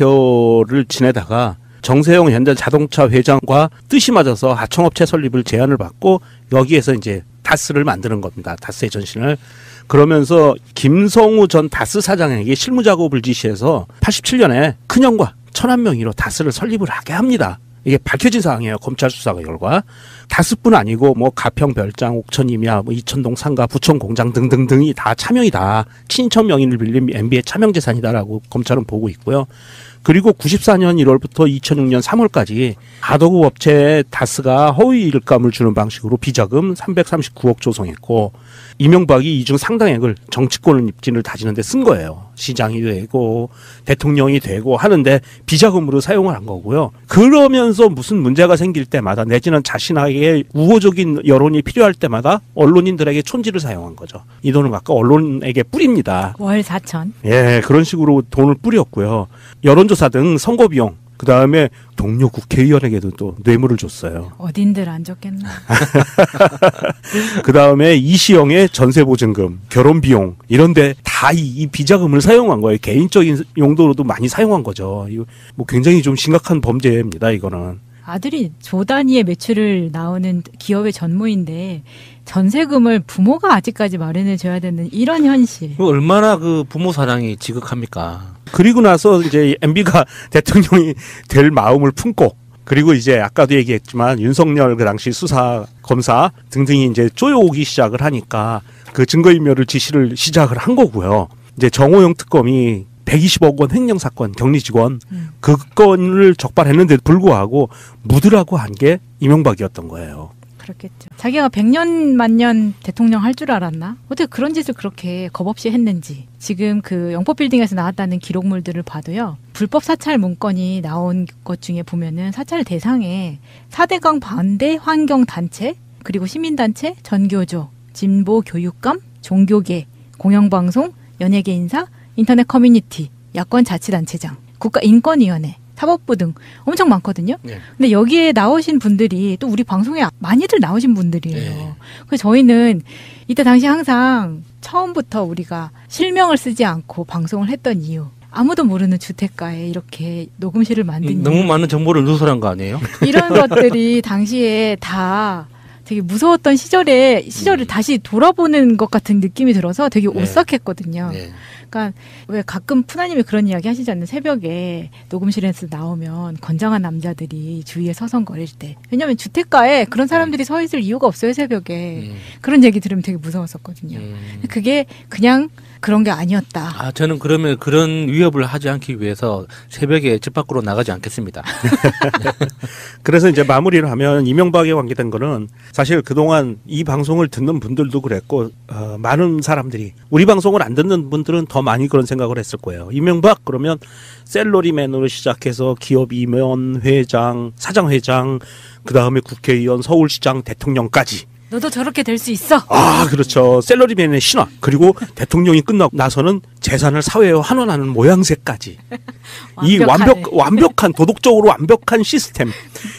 대표를 지내다가 정세용 현대자동차 회장과 뜻이 맞아서 하청업체 설립을 제안을 받고 여기에서 이제 다스를 만드는 겁니다. 다스의 전신을. 그러면서 김성우 전 다스 사장에게 실무 작업을 지시해서 팔십칠 년에 큰형과 천안 명의로 다스를 설립을 하게 합니다. 이게 밝혀진 사항이에요. 검찰 수사 결과. 다스뿐 아니고 뭐 가평 별장, 옥천임야, 뭐 이천동 상가, 부천 공장 등등등이 다 차명이다. 친인척 명의를 빌린 엠비의 차명 재산이다라고 검찰은 보고 있고요. 그리고 구십사 년 일월부터 이천육 년 삼월까지 하도급 업체에 다스가 허위 일감을 주는 방식으로 비자금 삼백삼십구억 조성했고 이명박이 이 중 상당액을 정치권을 입진을 다지는데 쓴 거예요. 시장이 되고 대통령이 되고 하는데 비자금으로 사용을 한 거고요. 그러면서 무슨 문제가 생길 때마다 내지는 자신에게 우호적인 여론이 필요할 때마다 언론인들에게 촌지를 사용한 거죠. 이 돈을 갖고 언론에게 뿌립니다. 월 사천. 예, 그런 식으로 돈을 뿌렸고요. 여론조사 등 선거 비용, 그 다음에 동료 국회의원에게도 또 뇌물을 줬어요. 어딘들 안 줬겠나. 그 다음에 이시영의 전세보증금, 결혼비용 이런데 다 이 비자금을 사용한 거예요. 개인적인 용도로도 많이 사용한 거죠. 이거 뭐 굉장히 좀 심각한 범죄입니다. 이거는. 아들이 조 단위의 매출을 나오는 기업의 전무인데 전세금을 부모가 아직까지 마련해 줘야 되는 이런 현실. 얼마나 그 부모 사랑이 지극합니까? 그리고 나서 이제 엠비가 대통령이 될 마음을 품고 그리고 이제 아까도 얘기했지만 윤석열 그 당시 수사 검사 등등이 이제 쪼여오기 시작을 하니까 그 증거인멸을 지시를 시작을 한 거고요. 이제 정호영 특검이 백이십억 원 횡령 사건 격리 직원 음. 그 건을 적발했는데도 불구하고 묻으라고 한 게 이명박이었던 거예요. 그렇겠죠. 자기가 백년 만년 대통령 할 줄 알았나? 어떻게 그런 짓을 그렇게 겁없이 했는지. 지금 그 영포빌딩에서 나왔다는 기록물들을 봐도요. 불법 사찰 문건이 나온 것 중에 보면은 사찰 대상에 사대강 반대 환경단체, 그리고 시민단체, 전교조, 진보교육감, 종교계, 공영방송, 연예계 인사, 인터넷 커뮤니티, 야권 자치단체장, 국가인권위원회, 사법부 등 엄청 많거든요. 네. 근데 여기에 나오신 분들이 또 우리 방송에 많이들 나오신 분들이에요. 네. 그래서 저희는 이때 당시 항상 처음부터 우리가 실명을 쓰지 않고 방송을 했던 이유. 아무도 모르는 주택가에 이렇게 녹음실을 만든 너무 이유. 많은 정보를 누설한 거 아니에요? 이런 것들이 당시에 다 되게 무서웠던 시절에 시절을 다시 돌아보는 것 같은 느낌이 들어서 되게 네. 오싹했거든요. 네. 그러니까 왜 가끔 푸나님이 그런 이야기 하시지 않나요? 새벽에 녹음실에서 나오면 건장한 남자들이 주위에 서성거릴 때. 왜냐하면 주택가에 그런 사람들이 서 있을 이유가 없어요, 새벽에. 음. 그런 얘기 들으면 되게 무서웠었거든요. 음. 그게 그냥 그런 게 아니었다. 아, 저는 그러면 그런 위협을 하지 않기 위해서 새벽에 집 밖으로 나가지 않겠습니다. 그래서 이제 마무리를 하면 이명박에 관계된 거는 사실 그동안 이 방송을 듣는 분들도 그랬고 어, 많은 사람들이 우리 방송을 안 듣는 분들은 더 많이 그런 생각을 했을 거예요. 이명박 그러면 셀러리맨으로 시작해서 기업 임원, 회장, 사장회장, 그다음에 국회의원, 서울시장, 대통령까지. 너도 저렇게 될 수 있어. 아, 그렇죠. 셀러리맨의 신화. 그리고 대통령이 끝나고 나서는 재산을 사회에 환원하는 모양새까지. 이 완벽하네. 완벽, 완벽한, 도덕적으로 완벽한 시스템.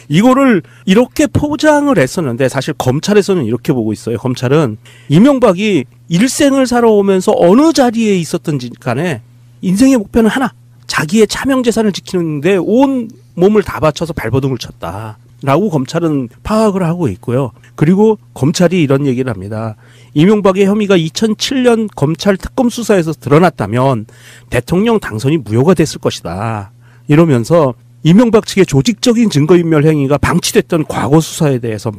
이거를 이렇게 포장을 했었는데 사실 검찰에서는 이렇게 보고 있어요. 검찰은 이명박이 일생을 살아오면서 어느 자리에 있었든지 간에 인생의 목표는 하나. 자기의 차명 재산을 지키는데 온 몸을 다 바쳐서 발버둥을 쳤다. 라고 검찰은 파악을 하고 있고요. 그리고 검찰이 이런 얘기를 합니다. 이명박의 혐의가 이천칠 년 검찰 특검 수사에서 드러났다면 대통령 당선이 무효가 됐을 것이다. 이러면서 이명박 측의 조직적인 증거인멸 행위가 방치됐던 과거 수사에 대해서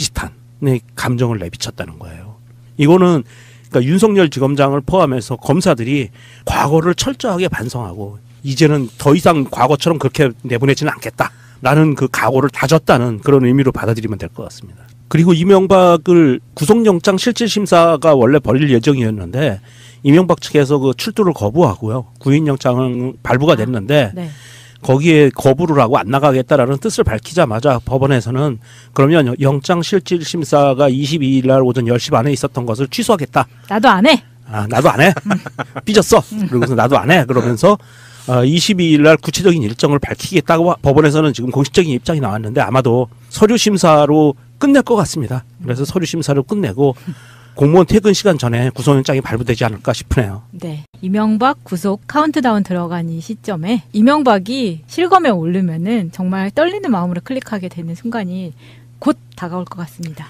만시지탄의 감정을 내비쳤다는 거예요. 이거는 그러니까 윤석열 지검장을 포함해서 검사들이 과거를 철저하게 반성하고 이제는 더 이상 과거처럼 그렇게 내보내지는 않겠다. 라는 그 각오를 다졌다는 그런 의미로 받아들이면 될 것 같습니다. 그리고 이명박을 구속영장 실질심사가 원래 벌일 예정이었는데 이명박 측에서 그 출두를 거부하고요. 구인영장은 발부가 됐는데 네. 거기에 거부를 하고 안 나가겠다라는 뜻을 밝히자마자 법원에서는 그러면 영장 실질심사가 이십이 일 날 오전 열 시 반에 있었던 것을 취소하겠다. 나도 안 해. 아, 나도 안 해. 삐졌어. 그러고서 나도 안 해. 그러면서 어, 이십이 일 날 구체적인 일정을 밝히겠다고 법원에서는 지금 공식적인 입장이 나왔는데 아마도 서류 심사로 끝낼 것 같습니다. 그래서 서류 심사를 끝내고 공무원 퇴근 시간 전에 구속영장이 발부되지 않을까 싶네요. 네. 이명박 구속 카운트다운 들어간 이 시점에 이명박이 실검에 오르면은 정말 떨리는 마음으로 클릭하게 되는 순간이 곧 다가올 것 같습니다.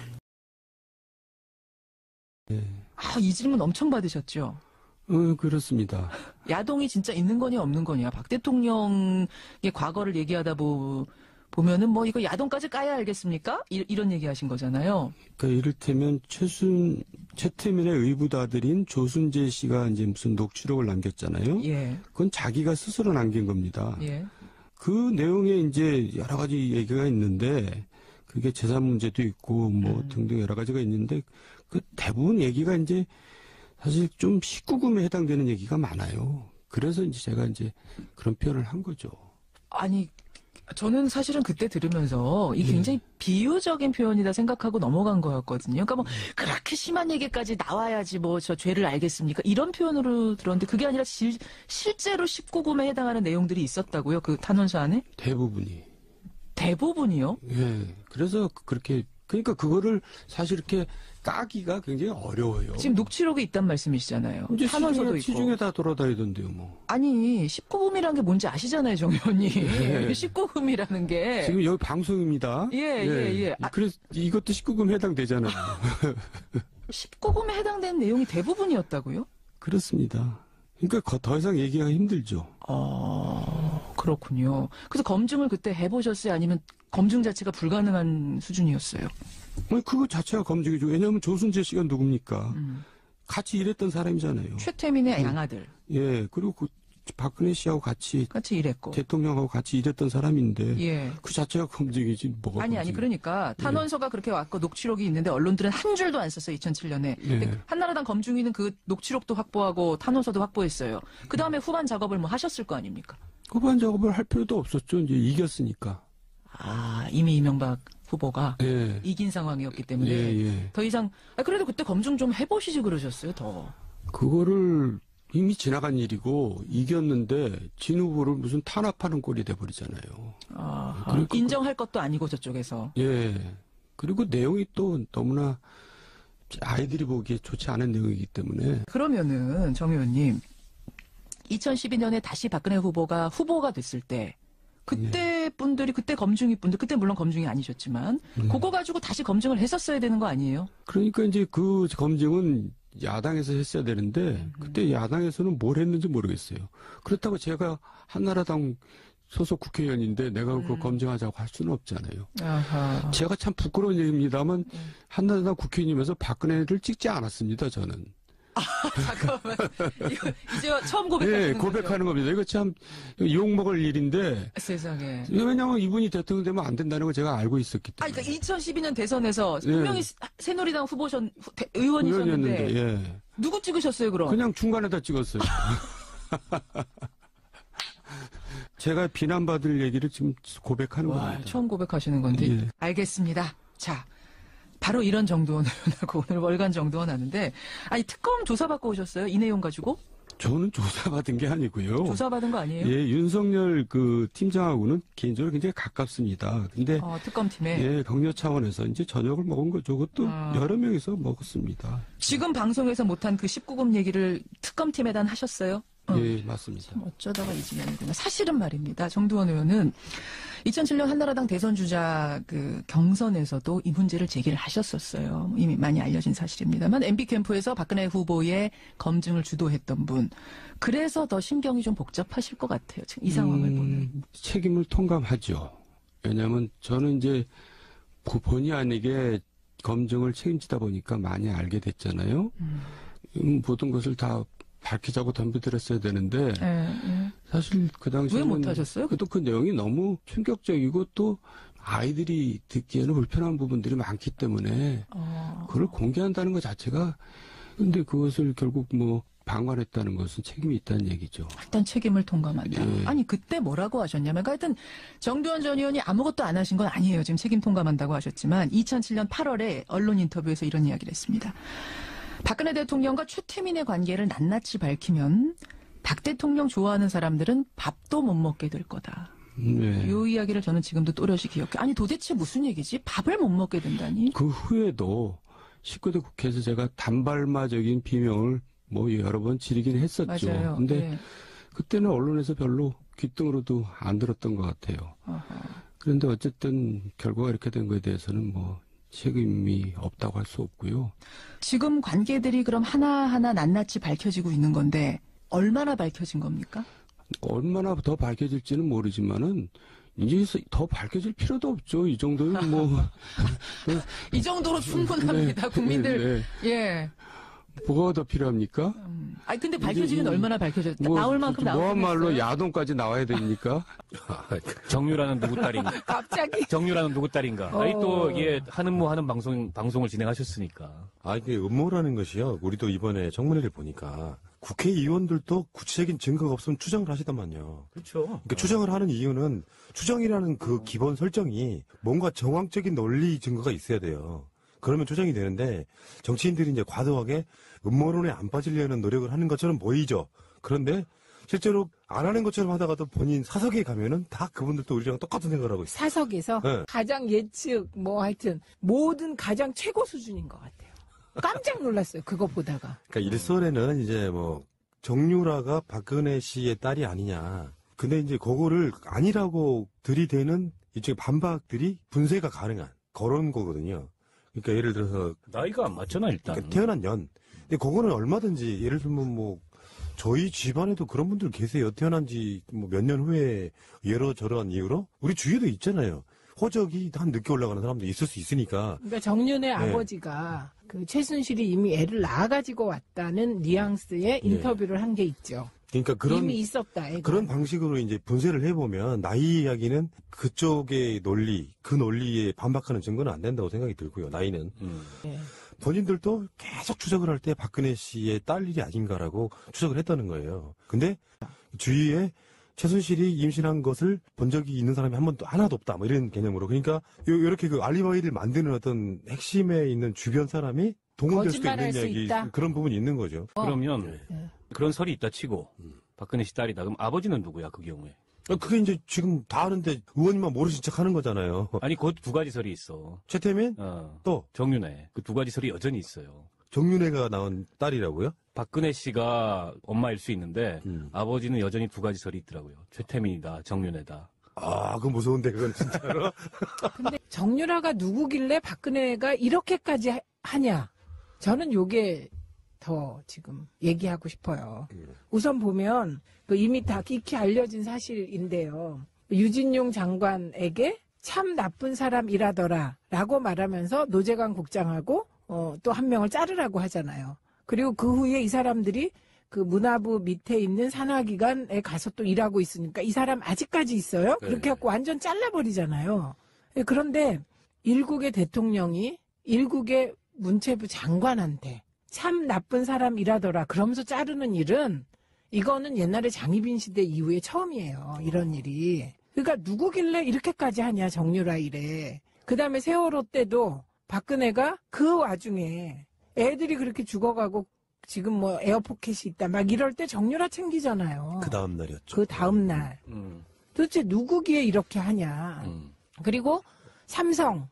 아, 이 질문 엄청 받으셨죠? 어, 그렇습니다. 야동이 진짜 있는 거냐 없는 거냐. 박 대통령의 과거를 얘기하다 보, 보면은 뭐 이거 야동까지 까야 알겠습니까? 이, 이런 얘기 하신 거잖아요. 그러니까 이를테면 최순, 최태민의 의붓아들인 조순재 씨가 이제 무슨 녹취록을 남겼잖아요. 예. 그건 자기가 스스로 남긴 겁니다. 예. 그 내용에 이제 여러 가지 얘기가 있는데 그게 재산 문제도 있고 뭐 음. 등등 여러 가지가 있는데 그 대부분 얘기가 이제 사실 좀 십구 금에 해당되는 얘기가 많아요. 그래서 이제 제가 이제 그런 표현을 한 거죠. 아니, 저는 사실은 그때 들으면서 이게 예. 굉장히 비유적인 표현이다 생각하고 넘어간 거였거든요. 그러니까 뭐 그렇게 심한 얘기까지 나와야지 뭐 저 죄를 알겠습니까? 이런 표현으로 들었는데 그게 아니라 실, 실제로 십구 금에 해당하는 내용들이 있었다고요? 그 탄원서 안에? 대부분이. 대부분이요? 예. 그래서 그렇게 그러니까 그거를 사실 이렇게 까기가 굉장히 어려워요. 지금 녹취록이 있단 말씀이시잖아요. 이제 탄원서도 시중에, 있고. 시중에 다 돌아다니던데요, 뭐. 아니 십구 금이라는 게 뭔지 아시잖아요, 정 의원님. 네. 십구 금이라는 게 지금 여기 방송입니다. 예, 예, 예. 아. 그래서 이것도 십구 금 해당되잖아요. 십구 금에 해당되는 내용이 대부분이었다고요? 그렇습니다. 그러니까 거- 더 이상 얘기하기 힘들죠. 어, 그렇군요. 그래서 검증을 그때 해보셨어요? 아니면 검증 자체가 불가능한 수준이었어요? 아니, 그거 자체가 검증이죠. 왜냐하면 조순재 씨가 누굽니까? 음. 같이 일했던 사람이잖아요. 최태민의 음. 양아들 예, 그리고 그 박근혜 씨하고 같이 같이 일했고. 대통령하고 같이 일했던 사람인데 예. 그 자체가 검증이지 뭐가 아니 아니 검증이에요. 그러니까 탄원서가 그렇게 왔고 녹취록이 있는데 언론들은 한 줄도 안 썼어요. 이천칠 년에. 예. 근데 한나라당 검증위는 그 녹취록도 확보하고 탄원서도 확보했어요. 그 다음에 후반 작업을 뭐 하셨을 거 아닙니까? 후반 작업을 할 필요도 없었죠. 이제 이겼으니까. 아 이미 이명박 후보가 예. 이긴 상황이었기 때문에 예, 예. 더 이상 아 그래도 그때 검증 좀 해보시지 그러셨어요. 더. 그거를 이미 지나간 일이고 이겼는데 진 후보를 무슨 탄압하는 꼴이 돼버리잖아요. 아, 그리고 인정할 것도 아니고 저쪽에서. 예. 그리고 내용이 또 너무나 아이들이 보기에 좋지 않은 내용이기 때문에. 그러면은 정 의원님 이천십이 년에 다시 박근혜 후보가 후보가 됐을 때 그때 분들이 그때 검증이 분들 그때 물론 검증이 아니셨지만 음. 그거 가지고 다시 검증을 했었어야 되는 거 아니에요? 그러니까 이제 그 검증은 야당에서 했어야 되는데 그때 야당에서는 뭘 했는지 모르겠어요. 그렇다고 제가 한나라당 소속 국회의원인데 내가 그거 검증하자고 할 수는 없잖아요. 아하. 제가 참 부끄러운 얘기입니다만 한나라당 국회의원이면서 박근혜를 찍지 않았습니다. 저는. 잠깐만. 이거 이제 처음 고백하는 네, 고백하는 겁니다. 이거 참 욕먹을 일인데. 세상에. 왜냐하면 이분이 대통령 되면 안 된다는 걸 제가 알고 있었기 아, 때문에. 그러니까 이천십이 년 대선에서 네. 분명히 새누리당 후보셨 후- 대- 의원이셨는데 의원이었는데, 예. 누구 찍으셨어요 그럼? 그냥 중간에다 찍었어요. 제가 비난받을 얘기를 지금 고백하는 와, 겁니다. 처음 고백하시는 건데. 예. 알겠습니다. 자, 바로 이런 정도원 의원하고 오늘 월간 정도원 하는데, 아니 특검 조사받고 오셨어요? 이 내용 가지고? 저는 조사받은 게 아니고요. 조사받은 거 아니에요? 예, 윤석열 그 팀장하고는 개인적으로 굉장히 가깝습니다. 근데 어, 특검팀에. 예, 격려 차원에서 이제 저녁을 먹은 거죠. 그것도 아. 여러 명이서 먹었습니다. 지금 방송에서 못한 그 십구 금 얘기를 특검팀에단 하셨어요? 어. 예, 맞습니다. 참 어쩌다가 이 지경이구나. 사실은 말입니다. 정두원 의원은 이천칠 년 한나라당 대선 주자 그 경선에서도 이 문제를 제기를 하셨었어요. 이미 많이 알려진 사실입니다만 엠비 캠프에서 박근혜 후보의 검증을 주도했던 분. 그래서 더 심경이 좀 복잡하실 것 같아요. 지금 이 상황을 음, 보면. 책임을 통감하죠. 왜냐하면 저는 이제 그 본의 아니게 검증을 책임지다 보니까 많이 알게 됐잖아요. 음, 모든 것을 다 밝히자고 덤벼들었어야 되는데 예, 예. 사실 그 당시에는 왜 못하셨어요? 또 그 내용이 너무 충격적이고 또 아이들이 듣기에는 불편한 부분들이 많기 때문에 어. 그걸 공개한다는 것 자체가 근데 그것을 결국 뭐 방관했다는 것은 책임이 있다는 얘기죠. 일단 책임을 통감한다. 예. 아니 그때 뭐라고 하셨냐면 하여튼 정두원 전 의원이 아무것도 안 하신 건 아니에요. 지금 책임 통감한다고 하셨지만 이천칠 년 팔월에 언론 인터뷰에서 이런 이야기를 했습니다. 박근혜 대통령과 최태민의 관계를 낱낱이 밝히면 박 대통령 좋아하는 사람들은 밥도 못 먹게 될 거다. 네. 이 이야기를 저는 지금도 또렷이 기억해. 아니 도대체 무슨 얘기지? 밥을 못 먹게 된다니? 그 후에도 십구 대 국회에서 제가 단발마적인 비명을 뭐 여러 번 지르긴 했었죠. 맞아요. 근데 네. 그때는 언론에서 별로 귓등으로도 안 들었던 것 같아요. 어허. 그런데 어쨌든 결과가 이렇게 된 거에 대해서는 뭐 책임이 없다고 할 수 없고요. 지금 관계들이 그럼 하나하나 낱낱이 밝혀지고 있는 건데 얼마나 밝혀진 겁니까? 얼마나 더 밝혀질지는 모르지만은 이제 더 밝혀질 필요도 없죠. 이 정도면 뭐. 이 정도로 충분합니다. 네. 국민들. 네. 예. 뭐가 더 필요합니까? 아니 근데 밝혀지긴 이제 이- 얼마나 밝혀졌다. 뭐, 나올 만큼 나오고 뭐한말로 야동까지 나와야 됩니까? 정유라는 누구 딸인가? 갑자기. 정유라는 누구 딸인가? 어. 아니 또 이게 하는 뭐 하는 방송 방송을 진행하셨으니까. 아, 이게 음모라는 것이요. 우리도 이번에 청문회를 보니까 국회의원들도 구체적인 증거가 없으면 추정을 하시더만요. 그렇죠. 그러니까 추정을 하는 이유는 추정이라는 그 기본 설정이 뭔가 정황적인 논리 증거가 있어야 돼요. 그러면 추정이 되는데 정치인들이 이제 과도하게 음모론에 안 빠지려는 노력을 하는 것처럼 보이죠. 그런데 실제로 안 하는 것처럼 하다가도 본인 사석에 가면은 다 그분들도 우리랑 똑같은 생각을 하고 있어요. 사석에서 네. 가장 예측 뭐 하여튼 모든 가장 최고 수준인 것 같아요. 깜짝 놀랐어요. 그거 보다가. 그러니까 일선에는 이제 뭐 정유라가 박근혜 씨의 딸이 아니냐. 근데 이제 그거를 아니라고 들이대는 일종의 반박들이 분쇄가 가능한 그런 거거든요. 그러니까 예를 들어서 나이가 안 맞잖아 일단. 그러니까 태어난 연. 근데 그거는 얼마든지 예를 들면 뭐 저희 집안에도 그런 분들 계세요. 태어난 지 뭐 몇 년 후에 여러 저러한 이유로 우리 주위에도 있잖아요. 호적이 한 늦게 올라가는 사람도 있을 수 있으니까. 그러니까 정윤의 네. 아버지가 그 최순실이 이미 애를 낳아가지고 왔다는 뉘앙스의 인터뷰를 한 게 있죠. 그러니까 그런 이미 있었다. 애가. 그런 방식으로 이제 분쇄를 해보면 나이 이야기는 그쪽의 논리, 그 논리에 반박하는 증거는 안 된다고 생각이 들고요. 나이는. 음. 네. 본인들도 계속 추적을 할 때 박근혜 씨의 딸 일이 아닌가라고 추적을 했다는 거예요. 근데 주위에 최순실이 임신한 것을 본 적이 있는 사람이 한 번도 하나도 없다. 뭐 이런 개념으로. 그러니까 요, 요렇게 그 알리바이를 만드는 어떤 핵심에 있는 주변 사람이 동원될 수도 거짓말할 있는 수 이야기 있다. 그런 부분이 있는 거죠. 그러면 네. 그런 설이 있다 치고 박근혜 씨 딸이다. 그럼 아버지는 누구야 그 경우에? 아, 그게 이제 지금 다 아는데 의원님만 모르신 척 하는 거잖아요. 아니 그 두 가지 설이 있어. 최태민? 어, 또 정윤회. 그 두 가지 설이 여전히 있어요. 정윤회가 낳은 딸이라고요? 박근혜 씨가 엄마일 수 있는데 음. 아버지는 여전히 두 가지 설이 있더라고요. 최태민이다, 정윤회다. 아, 그건 무서운데 그건 진짜로. 근데 정유라가 누구길래 박근혜가 이렇게까지 하- 하냐? 저는 요게 더 지금 얘기하고 싶어요. 우선 보면 그 이미 다 익히 알려진 사실인데요. 유진용 장관에게 참 나쁜 사람이라더라 라고 말하면서 노재관 국장하고 어, 또 한 명을 자르라고 하잖아요. 그리고 그 후에 이 사람들이 그 문화부 밑에 있는 산하기관에 가서 또 일하고 있으니까 이 사람 아직까지 있어요? 그렇게 해갖고 완전 잘라버리잖아요. 그런데 일국의 대통령이 일국의 문체부 장관한테 참 나쁜 사람이라더라 그러면서 자르는 일은 이거는 옛날에 장희빈 시대 이후에 처음이에요. 이런 일이. 그러니까 누구길래 이렇게까지 하냐 정유라 일에. 그다음에 세월호 때도 박근혜가 그 와중에 애들이 그렇게 죽어가고 지금 뭐 에어포켓이 있다 막 이럴 때 정유라 챙기잖아요. 그 다음 날이었죠. 그 다음 날. 음. 도대체 누구기에 이렇게 하냐. 음. 그리고 삼성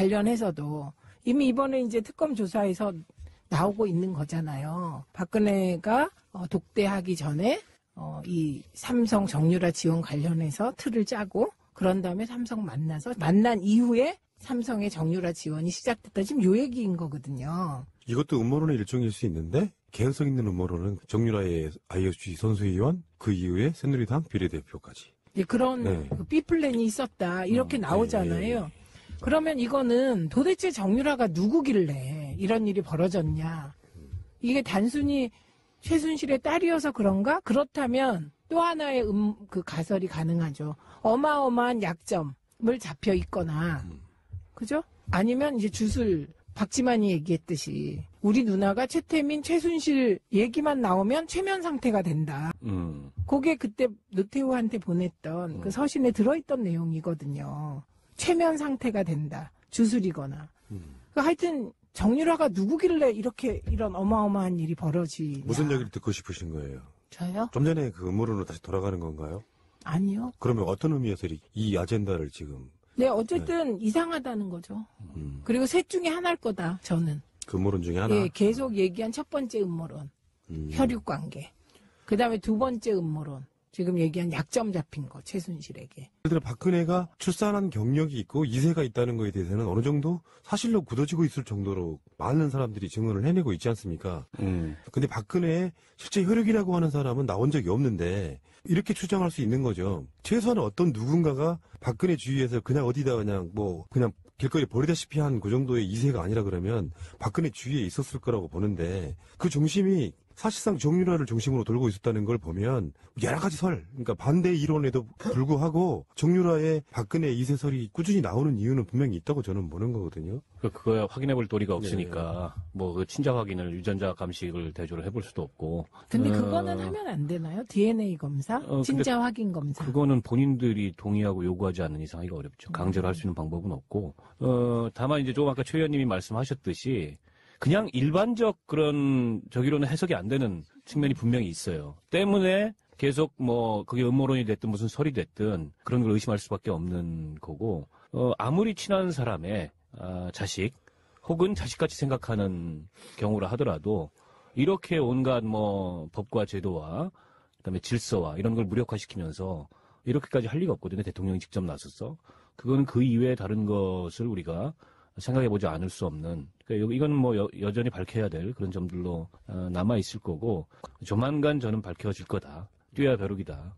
관련해서도 이미 이번에 이제 특검 조사에서 나오고 있는 거잖아요. 박근혜가 어, 독대하기 전에 어, 이 삼성 정유라 지원 관련해서 틀을 짜고 그런 다음에 삼성 만나서 만난 이후에 삼성의 정유라 지원이 시작됐다. 지금 요 얘기인 거거든요. 이것도 음모론의 일종일 수 있는데 개연성 있는 음모론은 정유라의 아이오씨 선수위원 그 이후에 새누리당 비례대표까지. 예, 그런 네. 그 B 플랜이 있었다. 이렇게 음, 나오잖아요. 예, 예. 그러면 이거는 도대체 정유라가 누구길래 이런 일이 벌어졌냐. 이게 단순히 최순실의 딸이어서 그런가? 그렇다면 또 하나의 음, 그 가설이 가능하죠. 어마어마한 약점을 잡혀 있거나, 그죠? 아니면 이제 주술, 박지만이 얘기했듯이, 우리 누나가 최태민, 최순실 얘기만 나오면 최면 상태가 된다. 음. 그게 그때 노태우한테 보냈던 음. 그 서신에 들어있던 내용이거든요. 최면 상태가 된다. 주술이거나. 음. 그 하여튼 정유라가 누구길래 이렇게 이런 어마어마한 일이 벌어지냐. 무슨 얘기를 듣고 싶으신 거예요? 저요? 좀 전에 그 음모론으로 다시 돌아가는 건가요? 아니요. 그러면 어떤 의미에서 이- 이 아젠다를 지금 네, 어쨌든 이상하다는 거죠. 음, 그리고 셋 중에 하나일 거다, 저는. 그 음모론 중에 하나? 예, 계속 얘기한 첫 번째 음모론. 음. 혈육 관계. 그 다음에 두 번째 음모론. 지금 얘기한 약점 잡힌 거, 최순실에게. 예를 들어 박근혜가 출산한 경력이 있고 이세가 있다는 거에 대해서는 어느 정도 사실로 굳어지고 있을 정도로 많은 사람들이 증언을 해내고 있지 않습니까? 음. 근데 박근혜의 실제 혈육이라고 하는 사람은 나온 적이 없는데 이렇게 추정할 수 있는 거죠. 최소한 어떤 누군가가 박근혜 주위에서 그냥 어디다 그냥 뭐 그냥 길거리 버리다시피 한 그 정도의 이세가 아니라 그러면 박근혜 주위에 있었을 거라고 보는데 그 중심이 사실상 정유라를 중심으로 돌고 있었다는 걸 보면 여러 가지 설, 그러니까 반대 이론에도 불구하고 정유라의 박근혜 이세설이 꾸준히 나오는 이유는 분명히 있다고 저는 보는 거거든요. 그, 그거야 확인해볼 도리가 없으니까, 뭐, 그 친자 확인을, 유전자 감식을 대조를 해볼 수도 없고. 근데 어, 그거는 하면 안 되나요? 디엔에이 검사? 어, 근데 진짜 확인 검사? 그거는 본인들이 동의하고 요구하지 않는 이상 하기가 어렵죠. 강제로 할 수 있는 방법은 없고. 어, 다만 이제 조금 아까 최 의원님이 말씀하셨듯이, 그냥 일반적 그런 저기로는 해석이 안 되는 측면이 분명히 있어요. 때문에 계속 뭐 그게 음모론이 됐든 무슨 설이 됐든 그런 걸 의심할 수밖에 없는 거고, 어, 아무리 친한 사람의 아, 자식 혹은 자식같이 생각하는 경우라 하더라도 이렇게 온갖 뭐 법과 제도와 그다음에 질서와 이런 걸 무력화시키면서 이렇게까지 할 리가 없거든요. 대통령이 직접 나서서. 그거는 그 이외에 다른 것을 우리가 생각해보지 않을 수 없는, 그러니까 이건 뭐 여, 여전히 밝혀야 될 그런 점들로 어, 남아 있을 거고, 조만간 저는 밝혀질 거다. 뛰어야 벼룩이다.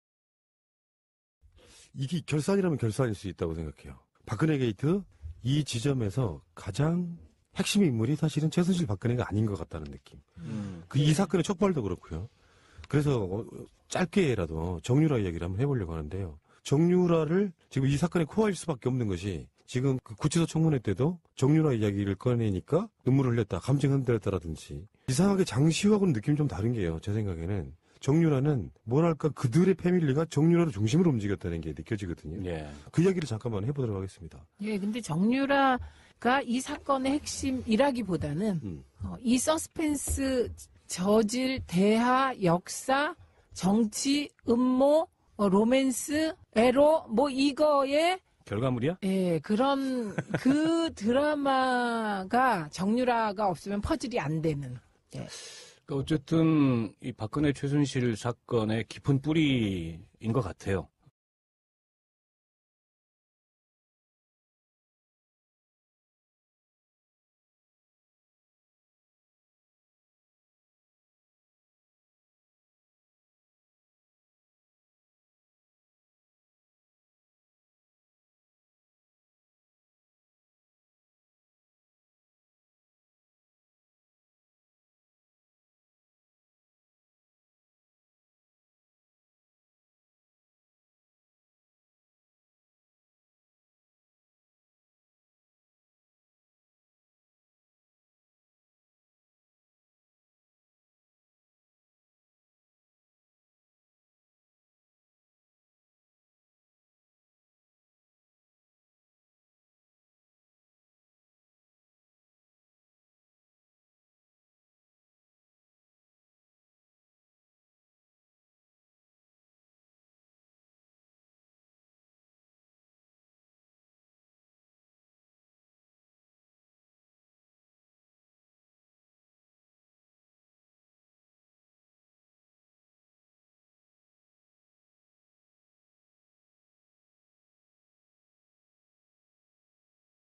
이게 결산이라면 결산일 수 있다고 생각해요. 박근혜 게이트 이 지점에서 가장 핵심 인물이 사실은 최순실 박근혜가 아닌 것 같다는 느낌. 음. 그 이 사건의 촉발도 그렇고요. 그래서 어, 짧게라도 정유라 이야기를 한번 해보려고 하는데요. 정유라를 지금 이 사건의 코어일 수밖에 없는 것이 지금 그 구치소 청문회 때도 정유라 이야기를 꺼내니까 눈물을 흘렸다, 감정 흔들렸다라든지 이상하게 장시호하고는 느낌이 좀 다른 게요. 제 생각에는 정유라는 뭐랄까 그들의 패밀리가 정유라를 중심으로 움직였다는 게 느껴지거든요. 예. 그 이야기를 잠깐만 해보도록 하겠습니다. 예, 근데 정유라가 이 사건의 핵심이라기보다는 음. 어, 이 서스펜스 저질, 대하, 역사, 정치, 음모, 어, 로맨스, 에로 뭐 이거에 결과물이야? 예, 그런 그 드라마가 정유라가 없으면 퍼즐이 안 되는. 예. 그러니까 어쨌든 이 박근혜 최순실 사건의 깊은 뿌리인 것 같아요.